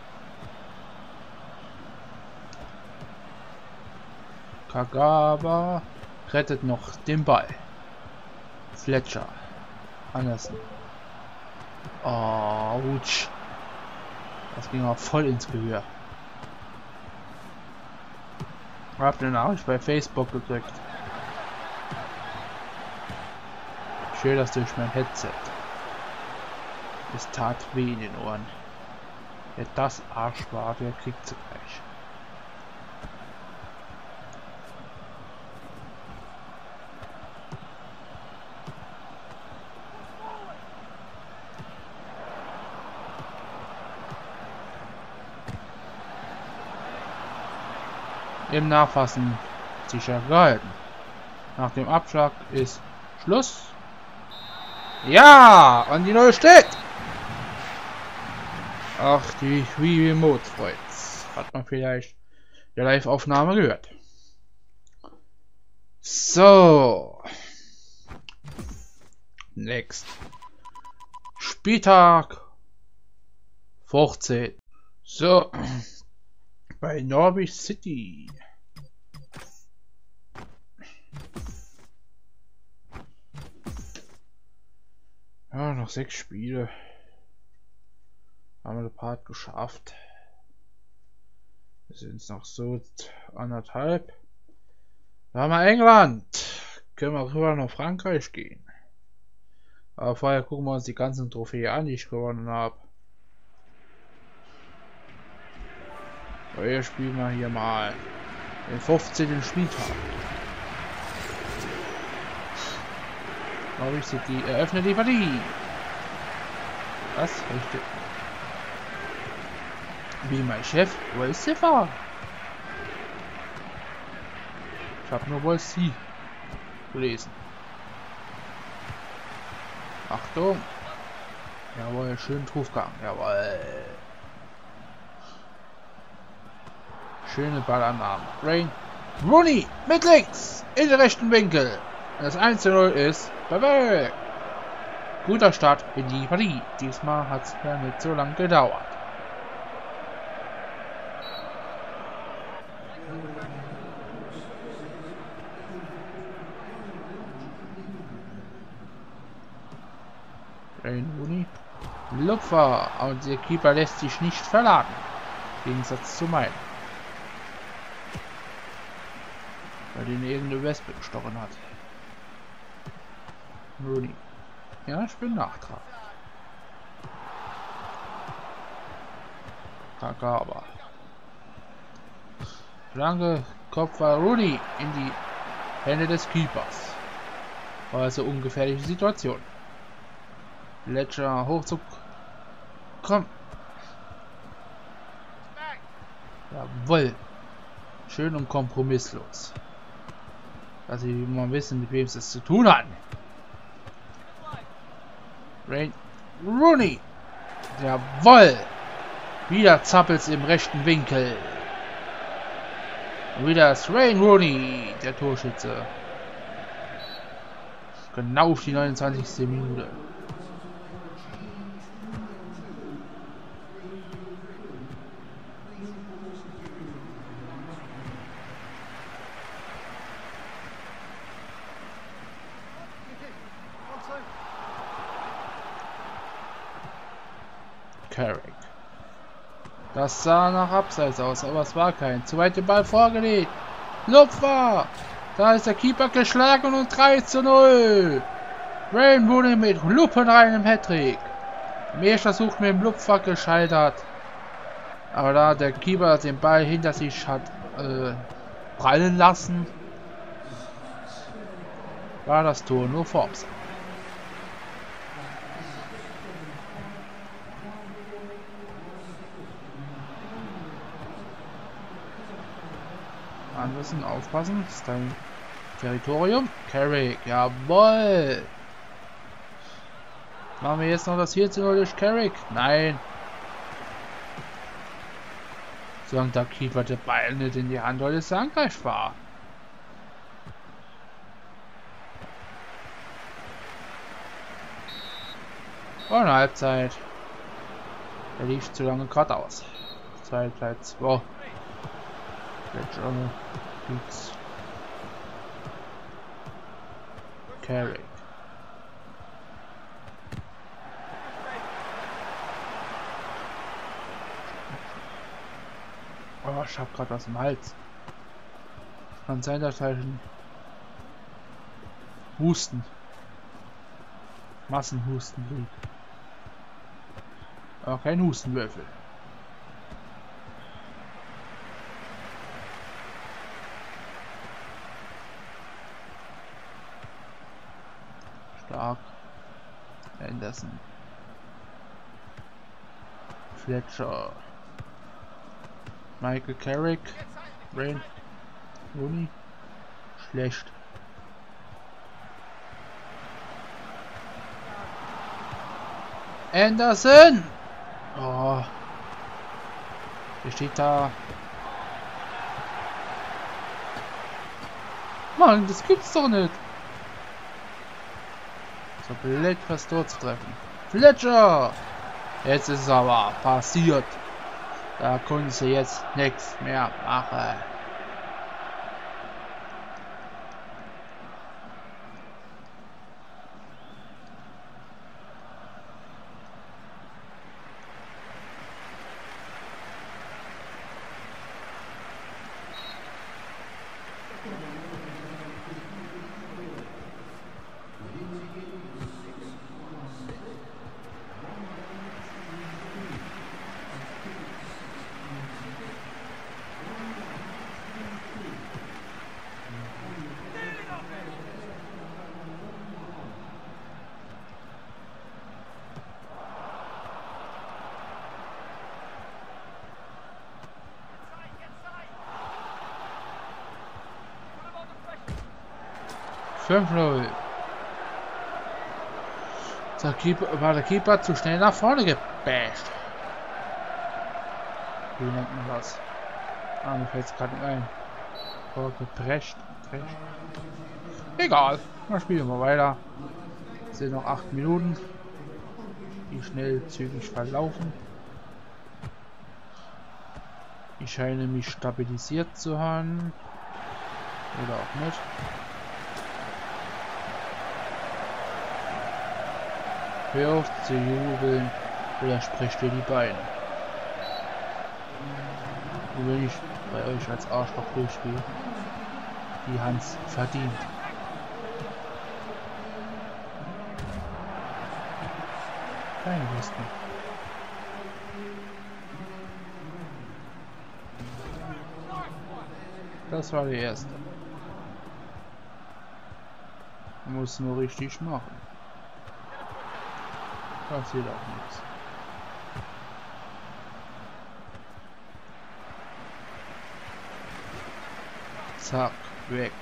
Speaker 1: Kagawa rettet noch den Ball. Fletcher. Andersen. Oh, Rutsch. Das ging auch voll ins Gehör. Hab eine Nachricht bei Facebook gedrückt. Schön, das durch mein Headset. Es tat weh in den Ohren. Wer das Arsch war, der kriegt sie gleich. Im Nachfassen sicher gehalten. Nach dem Abschlag ist Schluss. Ja, und die neue steht. Ach, die Wii Remote freut's. Hat man vielleicht der Live-Aufnahme gehört. So. Next. Spieltag vierzehn. So. Bei Norwich City. Ja, noch sechs Spiele. Haben wir den Part geschafft. Wir sind jetzt noch so anderthalb. Da haben wir England. Können wir rüber nach Frankreich gehen. Aber vorher gucken wir uns die ganzen Trophäen an, die ich gewonnen habe. So, hier spielen wir hier mal den fünfzehnten Spieltag. Norwich City eröffnet die Partie. Was? Richtig. Wie mein Chef, wo ist der Fahrer? Ich habe nur wohl sie gelesen. Achtung! Jawohl, schön Trufgang. Jawohl. Schöne Ballannahme. Rain. Rooney mit links in den rechten Winkel. Das eins zu null ist vorbei. Guter Start in die Partie. Diesmal hat es ja nicht so lange gedauert. Rain Rooney. Lupfer. Und der Keeper lässt sich nicht verladen. Im Gegensatz zu meinem. Weil den irgendeine Wespe gestochen hat. Rooney. Ja, ich bin Nachtrag. Kagawa. Flanke, Kopf war Rooney in die Hände des Keepers. War also ungefährliche Situation. Fletcher, Hochzug. Komm. Jawohl. Schön und kompromisslos. Dass sie mal wissen, mit wem es es zu tun hat. Rain Rooney. Jawohl. Wieder Zappels im rechten Winkel. Und wieder ist Rain Rooney, der Torschütze. Genau auf die neunundzwanzigste Minute. Carrick. Das sah nach Abseits aus, aber es war kein. Zu weit den Ball vorgelegt. Lupfer! Da ist der Keeper geschlagen und drei zu null. Rain wurde mit lupenreinem Hattrick. Im ersten Versuch mit dem Lupfer gescheitert. Aber da der Keeper den Ball hinter sich hat äh, prallen lassen, war das Tor nur Forms. Wir müssen aufpassen, das ist dein Territorium. Carrick, jawohl! Machen wir jetzt noch das vier zu null durch Carrick? Nein! Solange der Keeper den Ball nicht in die Hand hat, ist er angreifbar. Und Halbzeit. Der lief zu lange geradeaus. Zeit bleibt zwei. Beats. Carrick. Oh, ich hab grad was im Hals. Kann sein, dass halt ein Husten. Massenhusten liegt. Aber kein Hustenwürfel. Stark. Anderson. Fletcher. Michael Carrick. Rain. Rooney. Schlecht. Anderson! Oh. Der steht da. Mann, das gibt's doch nicht. So blöd, was dort zu treffen. Fletcher! Jetzt ist es aber passiert. Da können sie jetzt nichts mehr machen. fünf null. Der Keeper, war der Keeper zu schnell nach vorne gebasht. Wie nennt man das? Ah, mir fällt es gerade nicht ein. Vorgeprescht. Egal. Dann spielen wir weiter. Es sind noch acht Minuten. Die schnell zügig verlaufen. Ich scheine mich stabilisiert zu haben. Oder auch nicht. Hör auf zu jubeln oder sprecht dir die Beine. Und wenn ich bei euch als Arschloch durchgehe, die Hans verdient. Keine Lust mehr. Das war die erste. Muss nur richtig machen. Passiert auch nichts. Zack, weg.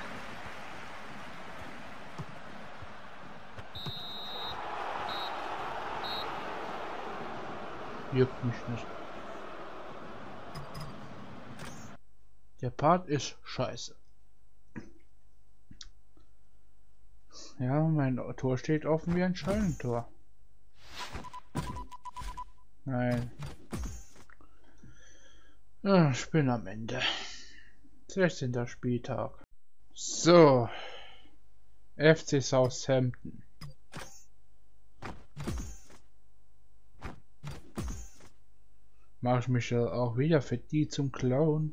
Speaker 1: Juckt mich nicht. Der Part ist scheiße. Ja, mein Tor steht offen wie ein Scheunentor. Nein. Ja, ich bin am Ende. sechzehnter Spieltag. So. F C Southampton. Mache ich mich ja auch wieder für die zum Clown.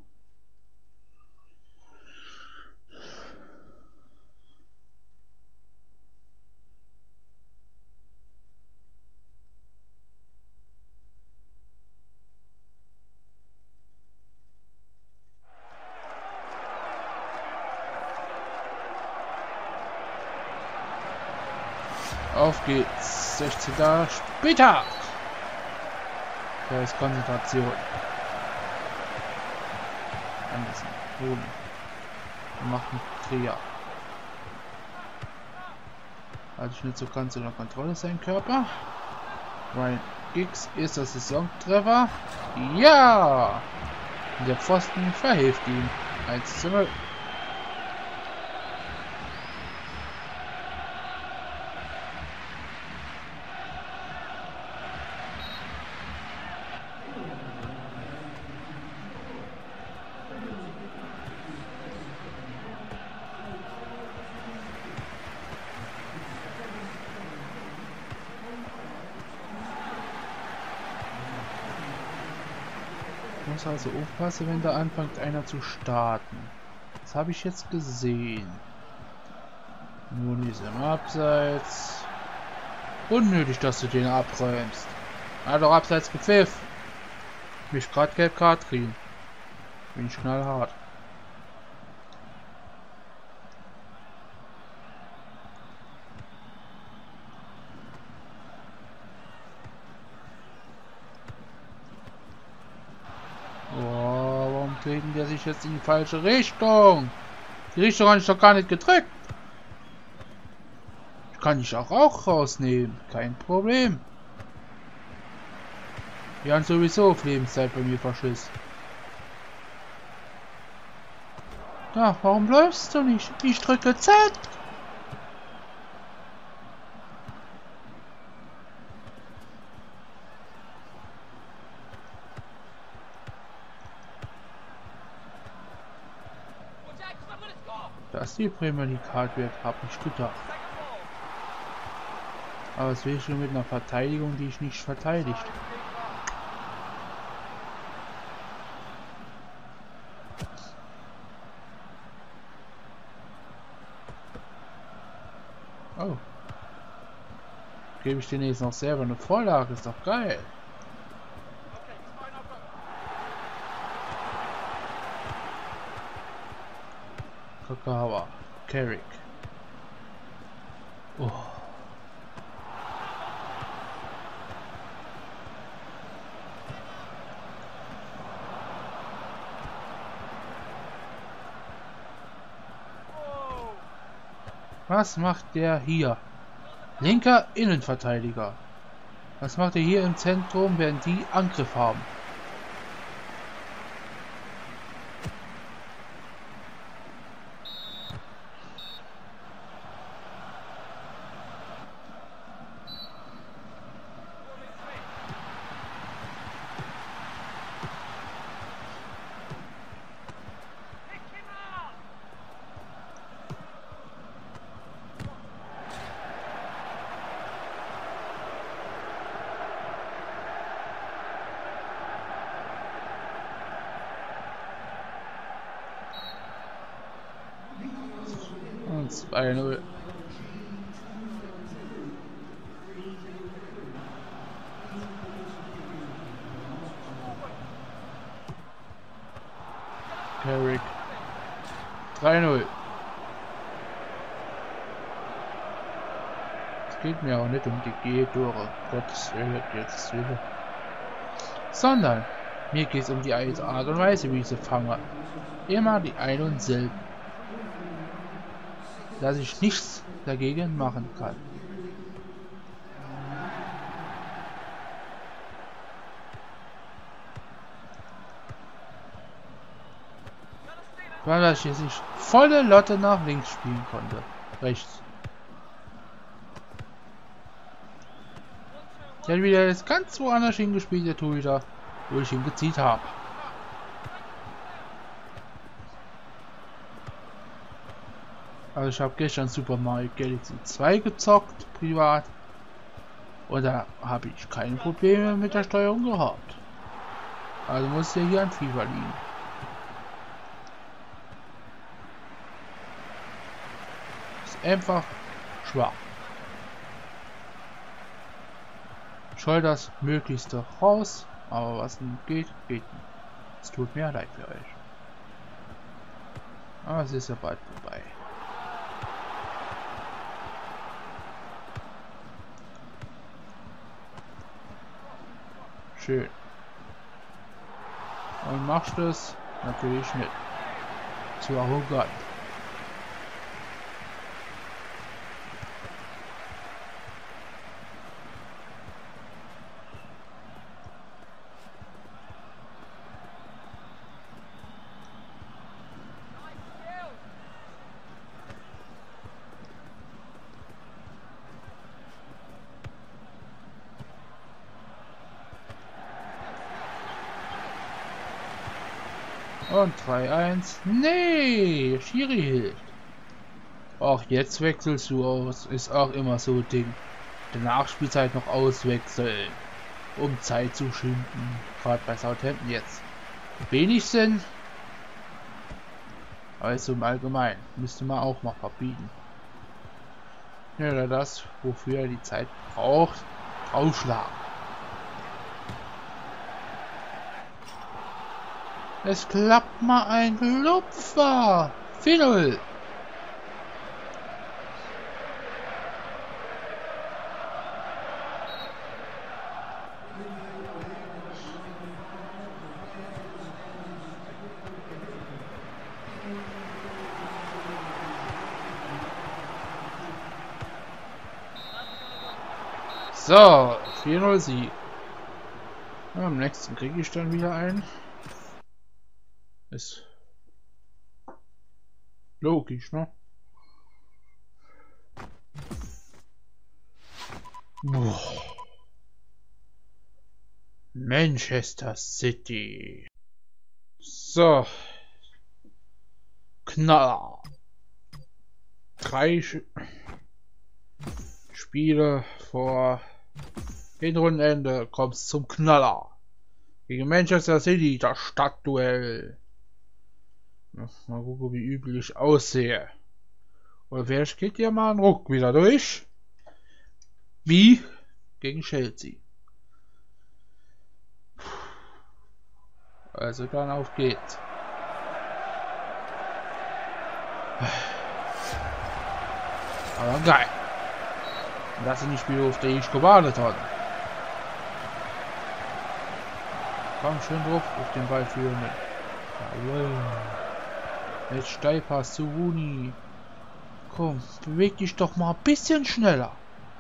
Speaker 1: Auf geht's. sechzehnter Spieltag. Da ist Konzentration. Andersen. Boden. Macht einen Dreher. Hatte ich nicht so ganz unter Kontrolle sein Körper. Ryan Giggs ist der Saisontreffer. Ja! Und der Pfosten verhilft ihm. eins zu null. Ich muss also aufpassen, wenn da anfängt einer zu starten. Das habe ich jetzt gesehen. Nun ist im Abseits. Unnötig, dass du den abräumst. Er doch abseits gepfiffen. Mich gerade gelb Karte kriegen. Bin ich knallhart. Treten der sich jetzt in die falsche Richtung. Die Richtung habe ich doch gar nicht gedrückt. Kann ich auch auch rausnehmen. Kein Problem. Wir haben sowieso auf Lebenszeit bei mir verschissen. Ja, warum läufst du nicht? Ich drücke Z. Dass die Premier League hart wird, habe ich gedacht. Aber es will schon mit einer Verteidigung, die ich nicht verteidigt. Oh. Gebe ich dir jetzt noch selber eine Vorlage, ist doch geil. Kagawa, Carrick. Oh. Was macht der hier? Linker Innenverteidiger. Was macht er hier im Zentrum, während die Angriff haben? zwei null. Carrick. drei null. Es geht mir auch nicht um die G-Tore, Gottes Willen, Gottes Willen. Sondern mir geht es um die Art und Weise, wie ich sie fange. Immer die ein und selben. Dass ich nichts dagegen machen kann. Weil ich jetzt nicht volle Lotte nach links spielen konnte. Rechts. Ich hätte wieder jetzt ganz woanders hingespielt, der Torhüter, wo ich ihn gezielt habe. Also ich habe gestern Super Mario Galaxy zwei gezockt, privat. Und da habe ich keine Probleme mit der Steuerung gehabt. Also muss ja hier an FIFA liegen. Ist einfach schwach. Ich hol das Möglichste raus, aber was nicht geht, geht nicht. Es tut mir leid für euch. Aber es ist ja bald vorbei. Schön. Und machst du es natürlich mit. Zu arrogant. Und drei eins. Nee, Schiri hilft. Auch jetzt wechselst du aus. Ist auch immer so ein Ding. Der Nachspielzeit noch auswechseln. Um Zeit zu schinden. Gerade bei Southampton jetzt. Wenig Sinn. Also im Allgemeinen. Müsste man auch mal verbieten. Ja, oder das, wofür er die Zeit braucht. Draufschlagen. Es klappt mal ein Lupfer. vier null. So, vier null Sieg. Ja, am nächsten kriege ich dann wieder ein. Ist logisch, ne? Boah. Manchester City. So. Knaller. Drei Sch Spiele vor Hinrundenende kommt's zum Knaller. Gegen Manchester City, das Stadtduell. Mal gucken, wie üblich aussehe. Oder vielleicht geht ja mal ein Ruck wieder durch. Wie gegen Chelsea. Also dann auf geht's. Aber geil. Und das sind die Spiele, auf die ich gewartet habe. Komm schön drauf auf den Ball führen. Jawohl. Jetzt Steilpass zu Rooney. Komm, beweg dich doch mal ein bisschen schneller.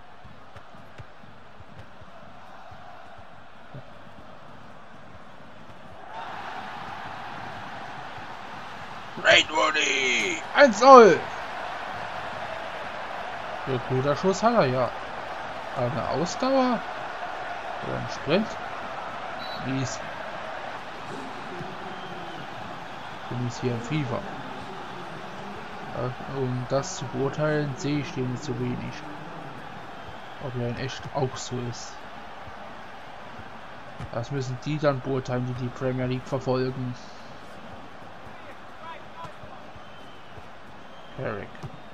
Speaker 1: Great Rooney! eins null! Ja, guter Schuss hat er ja. Aber eine Ausdauer? Oder ein Sprint? Mies. Bin ich hier im FIFA. Um das zu beurteilen, sehe ich den zu wenig. Ob er in echt auch so ist. Das müssen die dann beurteilen, die die Premier League verfolgen. Carrick.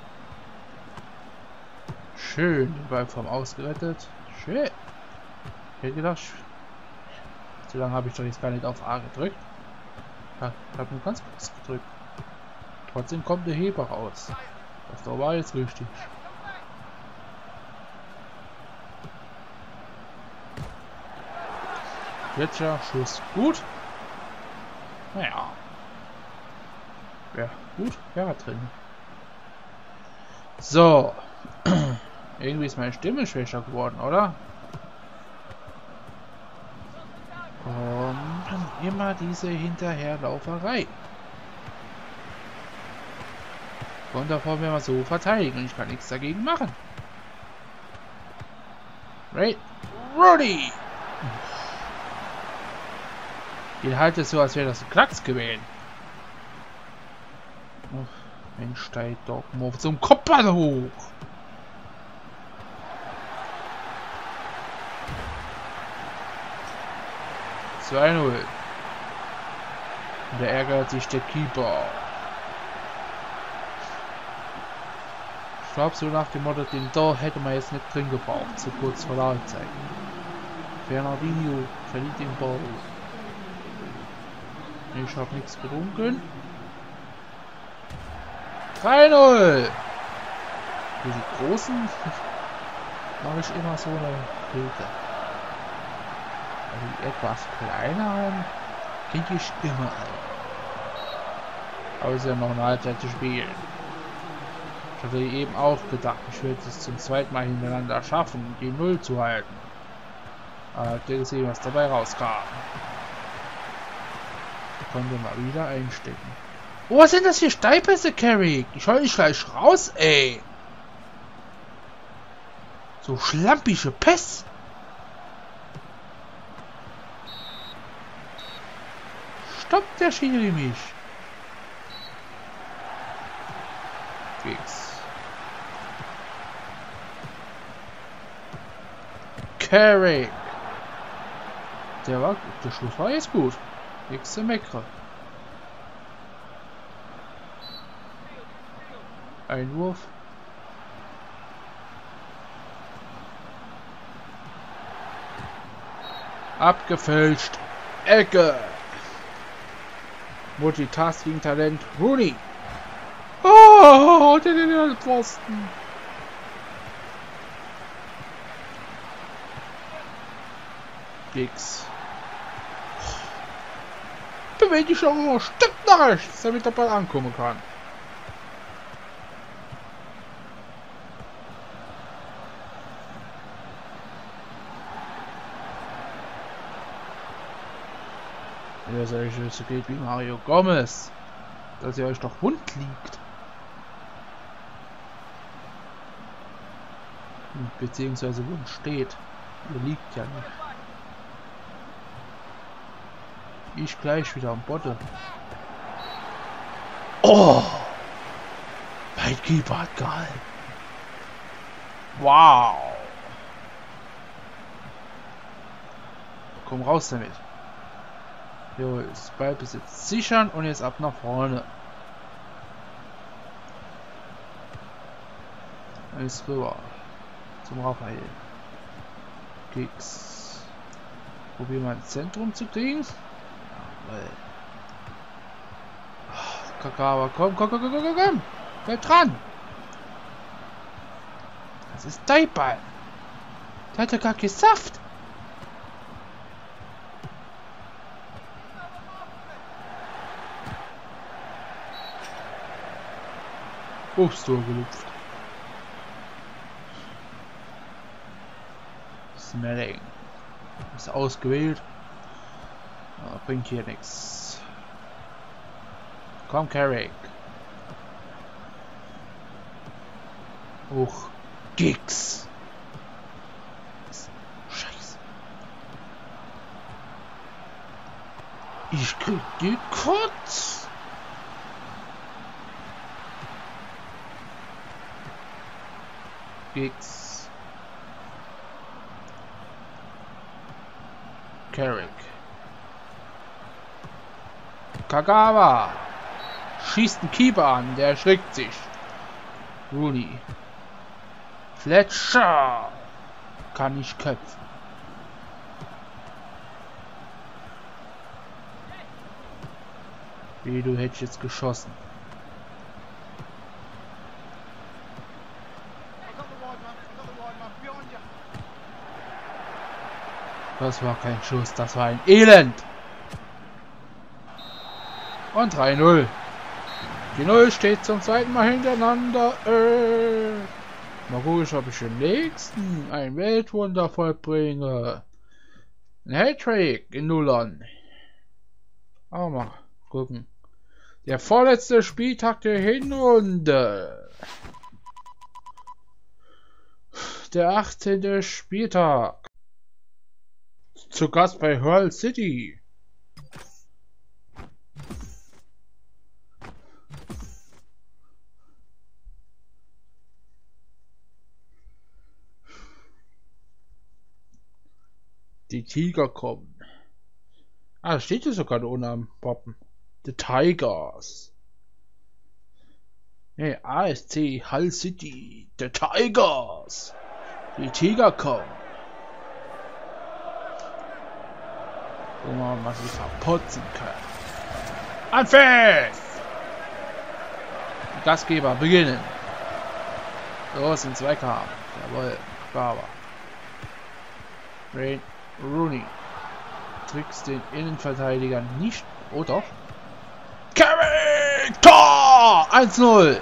Speaker 1: Schön, den Ball vom Ausgerettet. Schön. Ich hätte gedacht, so lange habe ich doch jetzt gar nicht auf A gedrückt. Ich habe nur ganz kurz gedrückt. Trotzdem kommt der Heber raus. Das war jetzt richtig. Gletscher, Schuss gut. Naja. Ja, gut, wäre drin. So. Irgendwie ist meine Stimme schwächer geworden, oder? Und dann immer diese Hinterherlauferei. Und davor werden wir so verteidigen und ich kann nichts dagegen machen. Right? Rudy! Den halt es so, als wäre das ein Klacks gewesen. Oh, Mensch, steigt doch mal zum Kopfball hoch. zwei null. Und da ärgert sich der Keeper. Ich glaube so nach dem Motto, den da hätte man jetzt nicht drin gebraucht, so kurz vor der Halbzeit. Fernandinho verliert den Ball. Ich habe nichts getrunken. drei null! Für die Großen mache ich immer so eine Hilfe. Die etwas kleineren kriege ich immer ein. Aber es ist ja noch eine Halbzeit zu spielen. Ich hatte eben auch gedacht, ich würde es zum zweiten Mal hintereinander schaffen, die Null zu halten. Aber habt ihr gesehen, was dabei rauskam? Konnte mal wieder einstecken. Oh, was sind das hier Steilpässe, Carrick? Ich hol dich gleich raus, ey. So schlampige Pässe. Stoppt der Schiri mich. Fix. Carrick. Der war, der Schluss war jetzt gut. Nichts zu meckern. Einwurf. Abgefälscht. Ecke. Multitasking-Talent. Rooney. Oh, der den Pfosten. Dix. Bewege dich auch noch ein Stück nach rechts, damit der Ball ankommen kann. Ja, solche so geht wie Mario Gomez, dass ihr euch doch wund liegt. Beziehungsweise wund steht. Ihr liegt ja nicht. Ich gleich wieder am Botte. Oh! Mein Keeper hat gehalten. Wow! Komm raus damit. Jo, ist Ballbesitz sichern und jetzt ab nach vorne. Ist rüber. Zum Raphael. Kicks. Probieren wir ein Zentrum zu kriegen. Kakawa, komm, komm, komm, komm, komm, komm, bleib dran! Das ist dein Ball! Der hat ja gar keinen Saft! Aufs Tor gelupft. Smelling. Ist ausgewählt. Aber bringt hier nichts. Komm, Carrick. Hoch. Gix. Scheiße. Ich krieg die Kotz. Gix. Carrick. Kagawa. Schießt einen Keeper an, der erschrickt sich. Rooney. Fletcher. Kann nicht köpfen. Wie, du hättest jetzt geschossen. Das war kein Schuss, das war ein Elend. Und drei null. Die Null steht zum zweiten Mal hintereinander. Äh, mal gucken, ob ich den nächsten ein Weltwunder vollbringe. Ein Hattrick in Nullern. Aber mal gucken. Der vorletzte Spieltag der Hinrunde. Der achtzehnte Spieltag. Zu Gast bei Hull City. Die Tiger kommen. Ah, steht hier sogar da unten am Poppen. The Tigers. Nee, A S C Hull City. The Tigers. Die Tiger kommen. Gucken wir mal, was sie verputzen können. Anpfiff! Die Gastgeber beginnen. Los, in Zweikampf. Jawohl, Barber. Wayne Rooney. Trickst den Innenverteidiger nicht. Oh doch. Carrick! Tor! eins null.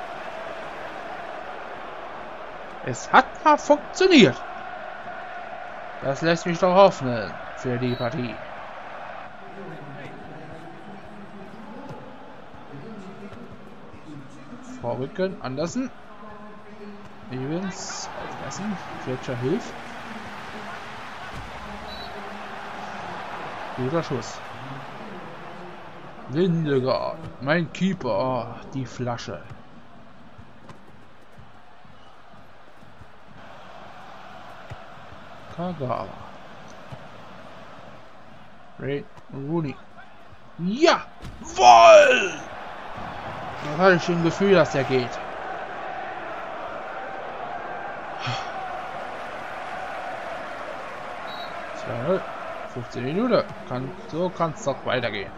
Speaker 1: Es hat mal funktioniert. Das lässt mich doch hoffen für die Partie. Vorrücken, Andersen. Evans, aufpassen. Fletcher hilft. Guter Schuss. Lindegaard, mein Keeper, oh, die Flasche. Kagawa. Ray Rooney. Ja! Woll! Da hatte ich ein Gefühl, dass der geht. zwei null. fünfzehn Minuten. Kann, so kann es doch weitergehen.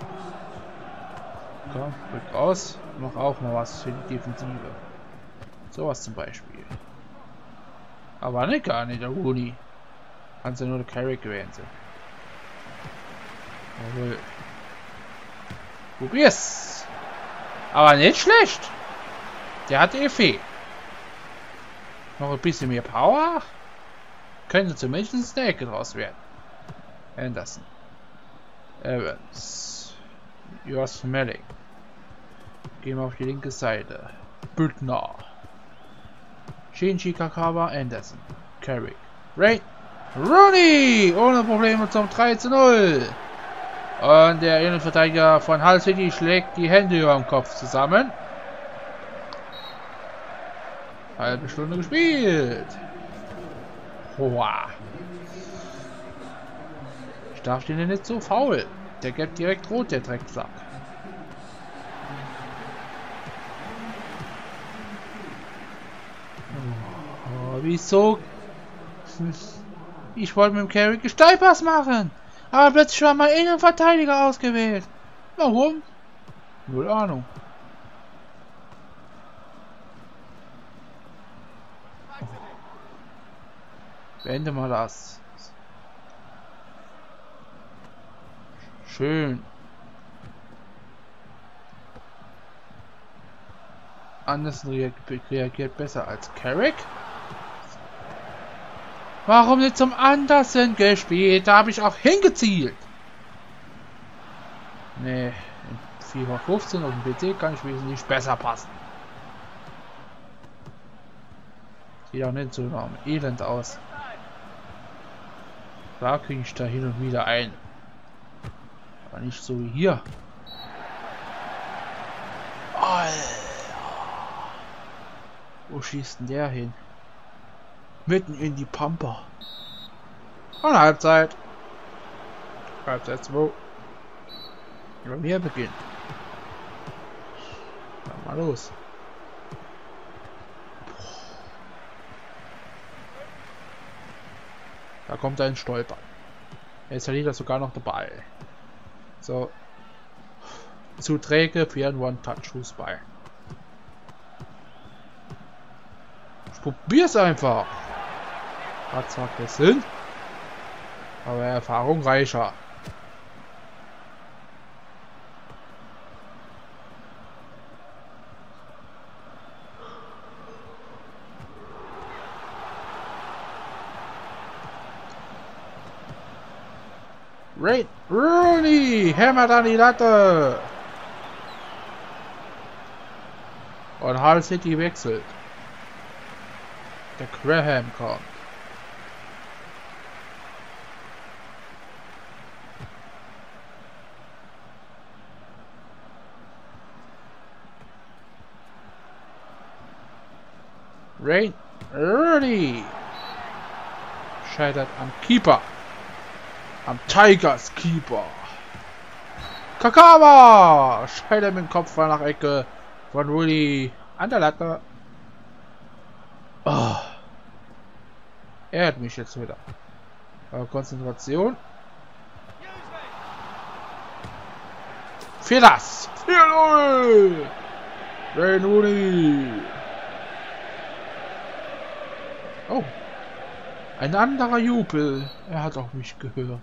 Speaker 1: Komm, rück raus. Mach auch mal was für die Defensive. Sowas zum Beispiel. Aber nicht gar nicht, der Rooney. Kannst ja nur der Carrick gewesen sein. Jawohl. Probier's. Aber nicht schlecht. Der hat Effekt. Noch ein bisschen mehr Power. Könnte zumindest eine Ecke draus werden. Anderson. Evans. Josh Melling. Gehen wir auf die linke Seite. Büttner. Shinji Kagawa, Anderson. Carrick. Ray Rooney! Ohne Probleme zum drei zu null. Und der Innenverteidiger von Hull City schlägt die Hände über dem Kopf zusammen. Halbe Stunde gespielt. Hoa. Ich darf den nicht so faul. Der gibt direkt rot, der Drecksack. Oh, wieso? Ich wollte mit dem Carrick Gesteipass machen. Aber plötzlich war mein Innenverteidiger ausgewählt. Warum? Null Ahnung. Oh. Beende mal das. Schön. Anderson reagiert besser als Carrick. Warum nicht zum Anderson gespielt? Da habe ich auch hingezielt. Nee, in FIFA fünfzehn auf dem P C kann ich wesentlich besser passen. Sieht auch nicht so elend aus. Da kriege ich da hin und wieder ein. Aber nicht so wie hier. Alter. Wo schießt denn der hin? Mitten in die Pampa. Und Halbzeit. Halbzeit zwei. Über mir beginnen. Dann mal los. Da kommt ein Stolper. Jetzt verliert er sogar noch den Ball. So. Zu träge für einen One-Touch-Fußball. Ich probier's einfach. Hat zwar keinen Sinn, aber Erfahrung reicher. Ray Rooney hämmert an die Latte. Und Hull City wechselt. Der Graham kommt. Ray Rooney scheitert am Keeper. Am Tigers Keeper. Kakawa! Scheider mit dem Kopf war nach Ecke von Rudi an der Latte. Oh. Er hat mich jetzt wieder. Aber Konzentration. Für das! vier null! Wayne Rooney! Oh. Ein anderer Jubel. Er hat auch mich gehört.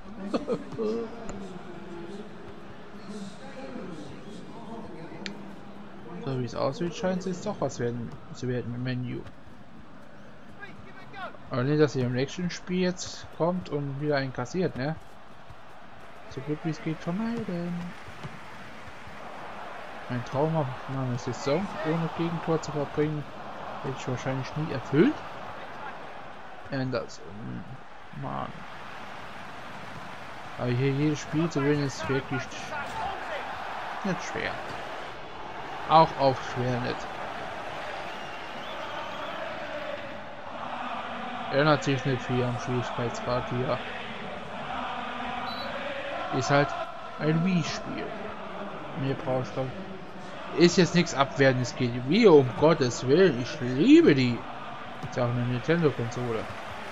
Speaker 1: So wie es aussieht, scheint es jetzt doch was werden zu werden im Menü. Aber nicht, dass er im nächsten Spiel jetzt kommt und wieder einen kassiert, ne? So gut wie es geht vermeiden. Mein Traum auf eine Saison ohne Gegentor zu verbringen, hätte ich wahrscheinlich nie erfüllt. Anderson. Mann. Aber hier jedes Spiel zu gewinnen ist wirklich nicht schwer. Auch auf schwer nicht. Ändert sich nicht viel am Schwierigkeitsgrad hier. Ist halt ein Wii-Spiel. Mir brauche ich dann. Ist jetzt nichts Abwertendes gegen die Wii, um Gottes Willen. Ich liebe die. Ist ja auch eine Nintendo-Konsole.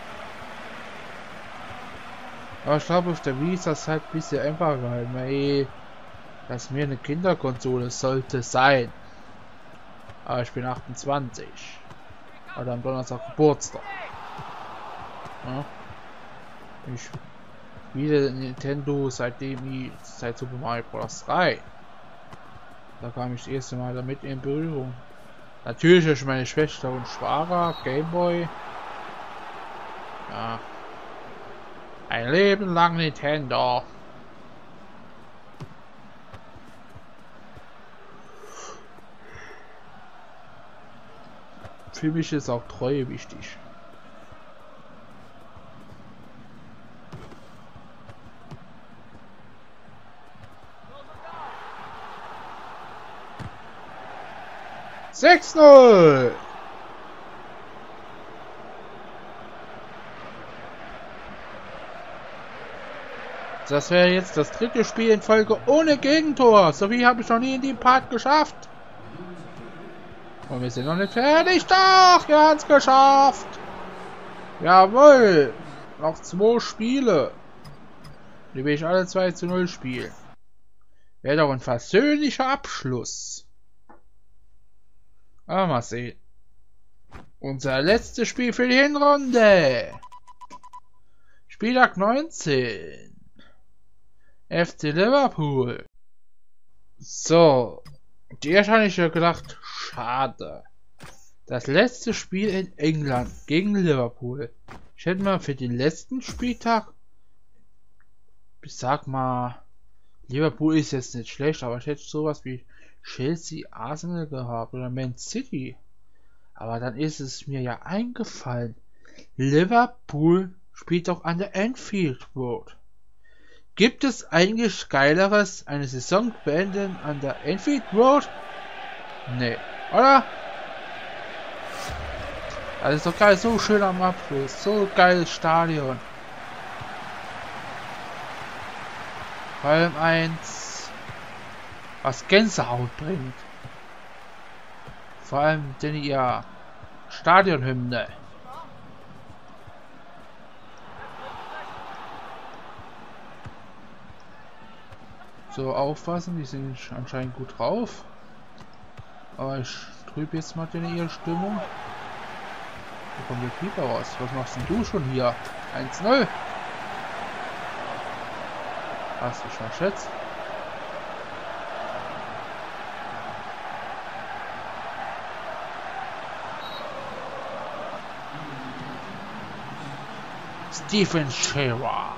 Speaker 1: Aber ich glaube, auf der Wii ist das halt ein bisschen einfacher gehalten, weil das mir eine Kinderkonsole sollte sein. Aber ich bin achtundzwanzig. Oder am Donnerstag Geburtstag. Ja. Ich spiele Nintendo seitdem ich seit Super Mario Bros. drei. Da kam ich das erste Mal damit in Berührung. Natürlich durch meine Schwester und Schwager, Gameboy. Ja. Ein Leben lang Nintendo. Für mich ist auch Treue wichtig. sechs null! Das wäre jetzt das dritte Spiel in Folge ohne Gegentor. So wie habe ich noch nie in dem Part geschafft. Und wir sind noch nicht fertig. Doch, wir haben es geschafft. Jawohl. Noch zwei Spiele. Die will ich alle zwei zu null spielen. Wäre doch ein versöhnlicher Abschluss. Aber mal sehen. Unser letztes Spiel für die Hinrunde. Spieltag neunzehn. F C Liverpool. So. Die erste habe ich ja gedacht, schade. Das letzte Spiel in England gegen Liverpool. Ich hätte mal für den letzten Spieltag, ich sag mal, Liverpool ist jetzt nicht schlecht, aber ich hätte sowas wie Chelsea, Arsenal gehabt oder Man City. Aber dann ist es mir ja eingefallen, Liverpool spielt doch an der Anfield Road. Gibt es eigentlich Geileres, eine Saison beenden an der Anfield Road? Nee, oder? Das ist doch geil, so schön am Abschluss, so geiles Stadion. Vor allem eins, was Gänsehaut bringt. Vor allem denn ihr Stadionhymne. So, aufpassen, die sind anscheinend gut drauf. Aber ich trübe jetzt mal denn ihre Stimmung. Wo kommt der Keeper raus? Was machst denn du schon hier? eins null. Hast du schon schätzt? Steven Shearer.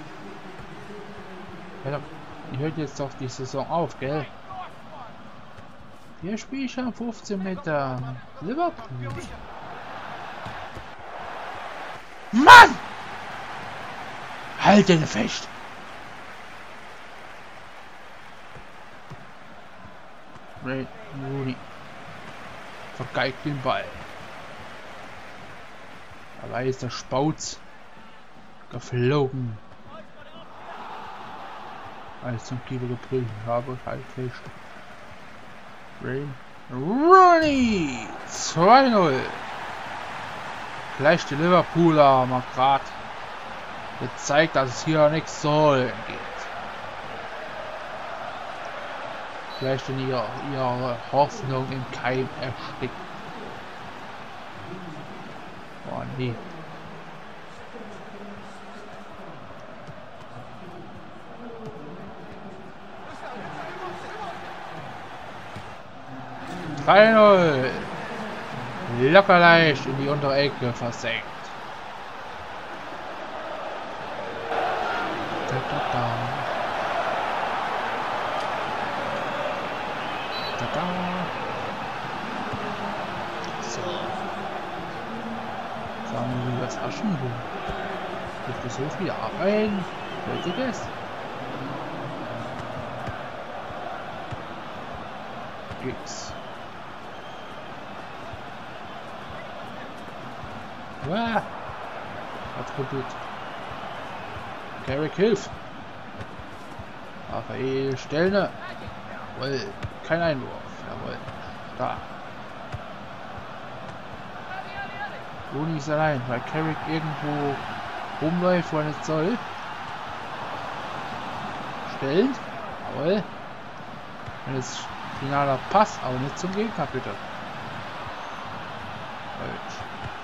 Speaker 1: Ja, ihr hört jetzt doch die Saison auf, gell? Hier spiele ich am fünfzehn Meter Liverpool. Mann! Halt den fest! Ray Rooney vergeigt den Ball. Dabei ist der Spauz geflogen. als zum Keeper geprüft habe, halt fest. Rain. Rooney! zwei null. Gleich die Liverpooler mal gerade gezeigt, dass es hier nichts zu holen geht. Vielleicht in ihrer, ihre Hoffnung im Keim erstickt. Oh nee. drei null. Locker leicht in die untere Ecke versenkt. Da, da, da. Da, da. So. Sagen wir das Aschenbuch. Gibt es so viel Arbeit? Wollt ihr das? X. Wow. Hat's probiert. Carrick hilft. Raphael Stellner. Jawohl. Kein Einwurf. Jawohl. Da. Rooney ist allein, weil Carrick irgendwo rumläuft, wo er nicht soll. Stellen. Jawohl. Wenn es finaler Pass, aber nicht zum Gegner, bitte. Falsch.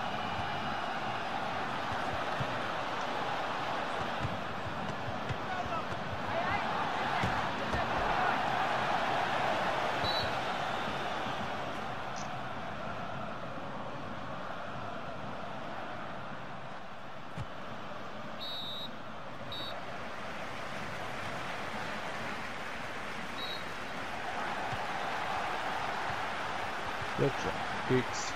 Speaker 1: X.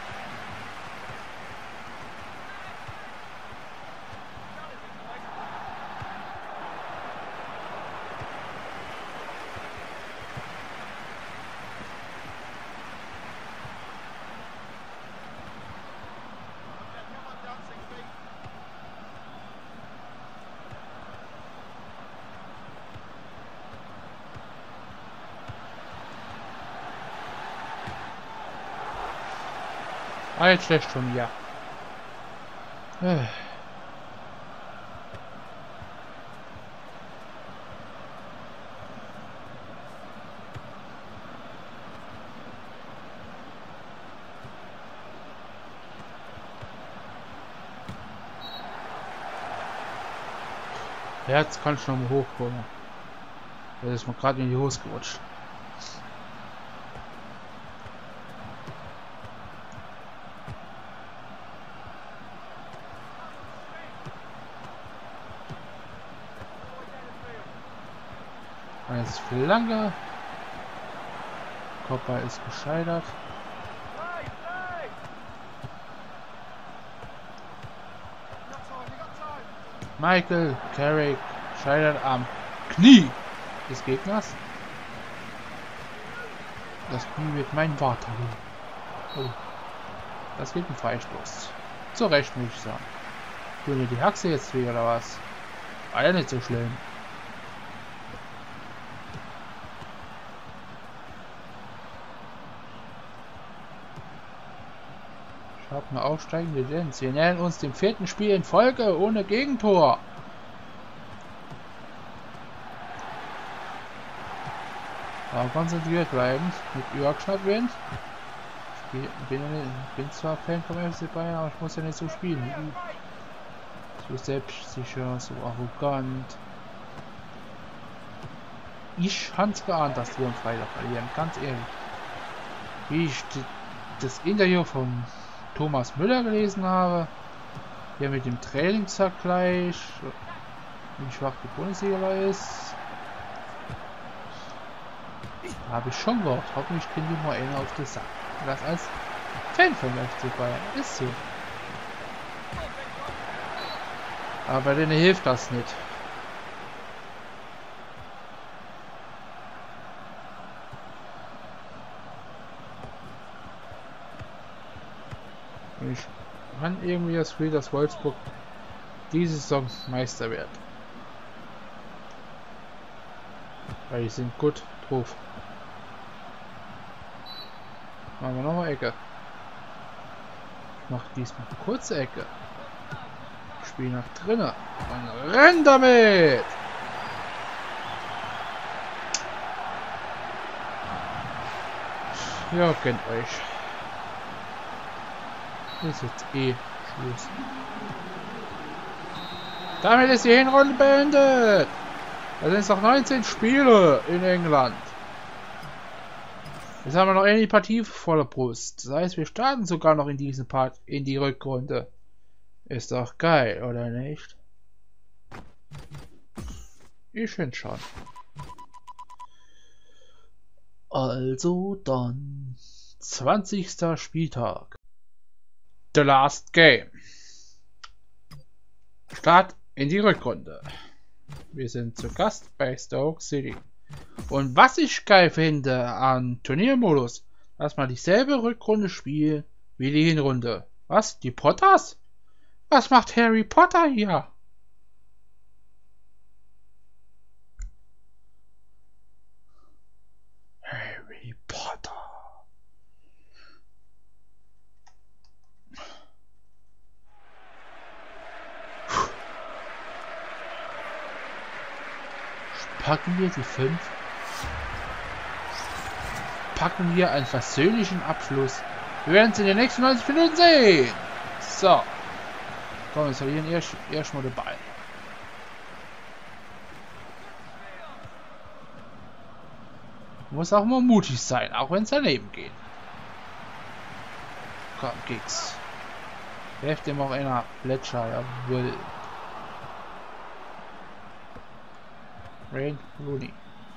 Speaker 1: Ah, jetzt schlecht schon, ja. Äh. Jetzt kann ich noch mal hochkommen. Das ist mir gerade in die Hose gerutscht. Als Flanke. Kopper ist gescheitert. Michael Carrick scheitert am Knie des Gegners. Das Knie wird mein Vater. Oh. Das gibt einen Freistoß. Zu Recht, muss ich sagen. Tun dir die Haxe jetzt weh oder was? War ja nicht so schlimm. Ich habe eine aufsteigende Tendenz. Wir nähern uns dem vierten Spiel in Folge ohne Gegentor. Aber konzentriert bleiben mit Yorkshire-Wind. Ich bin, bin zwar Fan vom F C Bayern, aber ich muss ja nicht so spielen. So selbstsicher, so arrogant. Ich hab's geahnt, dass wir am Freitag verlieren, ganz ehrlich. Wie ich das Interview von Thomas Müller gelesen habe, der mit dem Trainingsvergleich, wie schwach die Bundesliga ist, habe ich schon gehört. Hoffentlich kriegen die mal einer auf den Sack. Das als Fan von F C Bayern ist so. Aber bei denen hilft das nicht. Ich kann irgendwie das Gefühl, dass Wolfsburg diese Saison Meister wird. Weil die sind gut drauf. Machen wir nochmal Ecke. Ich mache diesmal eine kurze Ecke. Ich spiele nach drinnen. Und renn damit! Ja, kennt euch. Ist jetzt eh Schluss. Damit ist die Hinrunde beendet. Da sind es noch neunzehn Spiele in England. Jetzt haben wir noch eine Partie vor der Brust. Das heißt, wir starten sogar noch in diesen Part in die Rückrunde. Ist doch geil, oder nicht? Ich finde schon. Also dann. zwanzigster Spieltag. The Last Game. Start in die Rückrunde. Wir sind zu Gast bei Stoke City. Und was ich geil finde an Turniermodus, dass man dieselbe Rückrunde spielt wie die Hinrunde. Was? Die Potters? Was macht Harry Potter hier? Harry Potter. Packen wir die fünf. Packen wir einen versöhnlichen Abschluss. Wir werden es in den nächsten neunzig Minuten sehen. So. Komm, wir verlieren erst, erst mal den Ball. Muss auch mal mutig sein, auch wenn es daneben geht. Komm, Kicks. Werft ihm auch einer Fletcher, jawohl. Wayne Rooney.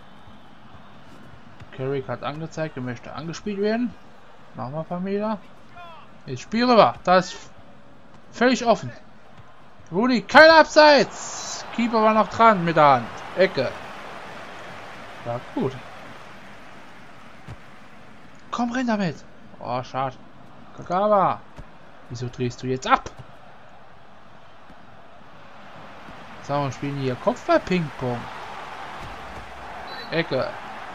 Speaker 1: Carrick hat angezeigt, er möchte angespielt werden. Machen wir ein paar Meter. Jetzt spielen wir. Das ist völlig offen. Rooney, kein Abseits. Keeper war noch dran mit der Hand. Ecke. Ja, gut. Komm, renn damit. Oh, schade. Kagawa. Wieso drehst du jetzt ab? Sagen wir, spielen hier Kopfball-Ping-Pong. Ecke.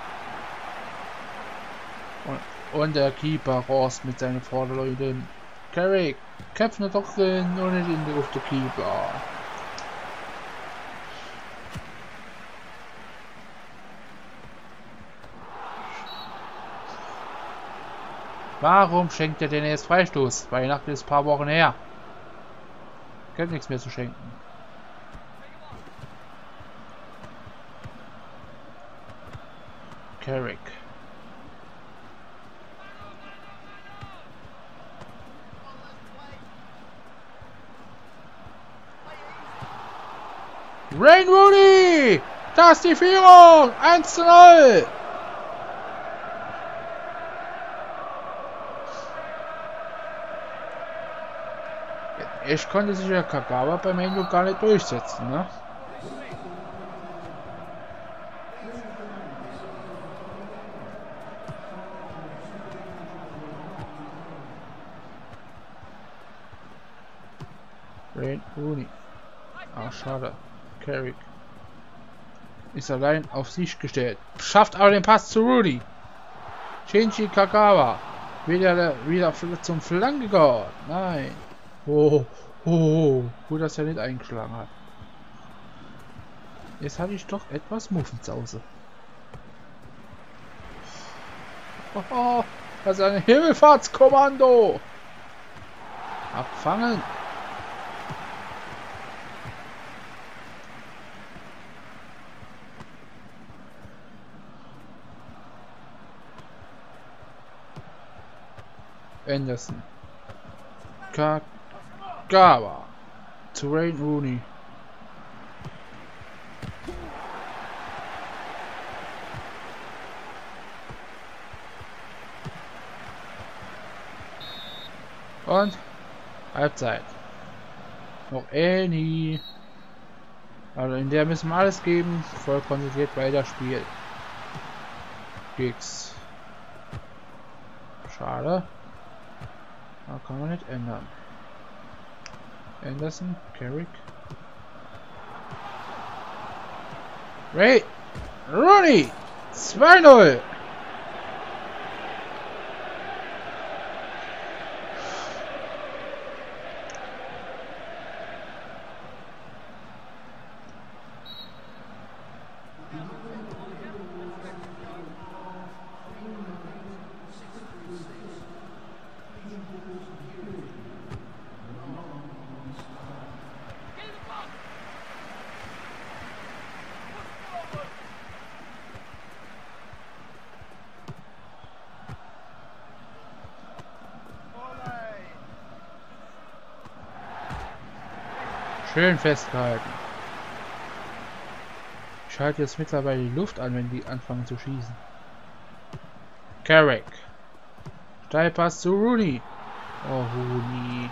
Speaker 1: Und, und der Keeper Rost mit seinen Vorderleuten. Carrick, köpfen doch drin und nicht in die Luft der Keeper. Warum schenkt er denn jetzt Freistoß? Weihnachten ist ein paar Wochen her. Gibt nichts mehr zu schenken. Carrick. Wayne Rooney! Das ist die Führung! eins zu null! Ich konnte sich ja Kagawa beim Menu gar nicht durchsetzen, ne? Wayne Rooney. Ah, schade. Carrick ist allein auf sich gestellt. Schafft aber den Pass zu Rooney. Shinji Kagawa. Wieder, wieder zum Flanke gehauen. Nein. Oh, oh, oh. Gut, dass er nicht eingeschlagen hat. Jetzt hatte ich doch etwas Muffensause. Oh, oh, das ist ein Himmelfahrtskommando. Abfangen. Anderson. Kagawa. Zu Wayne Rooney. Und Halbzeit. Noch Annie. Also in der müssen wir alles geben. Voll konzentriert weiter spielen. Gigs. Schade. Da kann man nicht ändern. Anderson, Carrick. Ray! Rooney. zwei null. Schön festgehalten. Ich schalte jetzt mittlerweile die Luft an, wenn die anfangen zu schießen. Carrick. Steilpass zu Rooney. Oh, Rooney.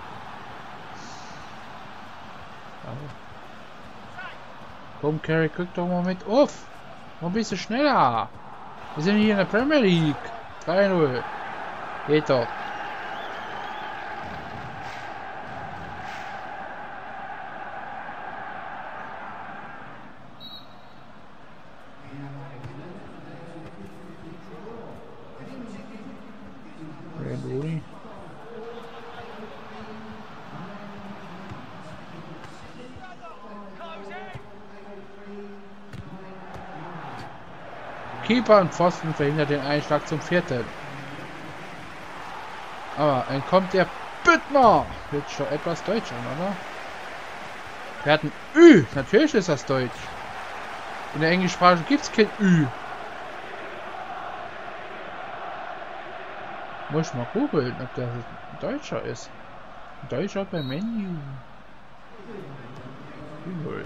Speaker 1: Oh. Komm, Carrick, guck doch mal mit auf. Noch ein bisschen schneller. Wir sind hier in der Premier League. drei null. Geht doch. Rooney. Keeper und Pfosten verhindert den Einschlag zum vierten. Aber entkommt der Büttner. Hört schon etwas Deutsch an, oder? Wir hatten Ü. Natürlich ist das Deutsch. In der Englischsprache gibt es kein Ü. Muss ich mal googeln, ob der ein Deutscher ist. Ein Deutscher beim Menü. Übel.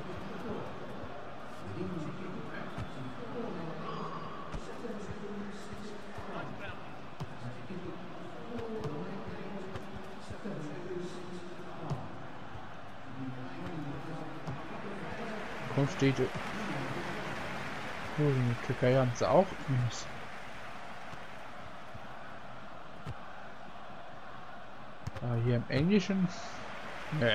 Speaker 1: Komm, steht. Oh, in der Türkei haben sie auch Üs. Ah, hier im Englischen? Nee.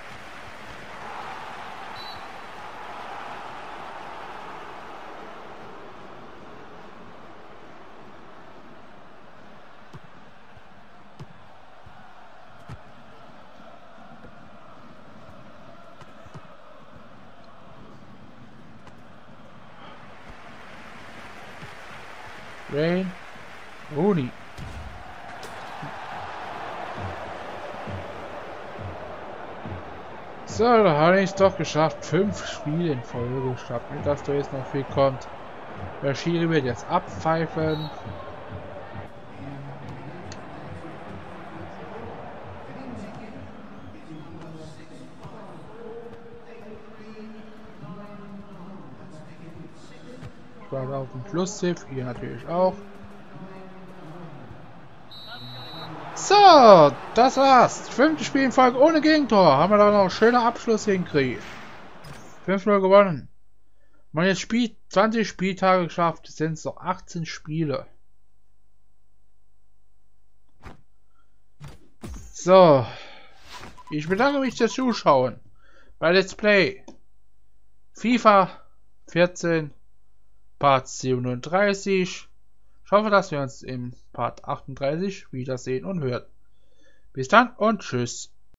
Speaker 1: Rain. Rooney. So, da habe ich es doch geschafft. Fünf Spiele in Folge geschafft. Nicht, dass da jetzt noch viel kommt. Der Schiri wird jetzt abpfeifen. Ich warte auf den Schlusspfiff. Ihr natürlich auch. So, das war's. Fünftes Spiel in Folge ohne Gegentor. Haben wir da noch einen schönen Abschluss hinkriegt. fünf null gewonnen. Man jetzt Spiel, zwanzig Spieltage geschafft, sind es noch achtzehn Spiele. So. Ich bedanke mich fürs Zuschauen bei Let's Play FIFA vierzehn Part siebenunddreißig. Ich hoffe, dass wir uns im Part achtunddreißig wiedersehen und hören. Bis dann und tschüss.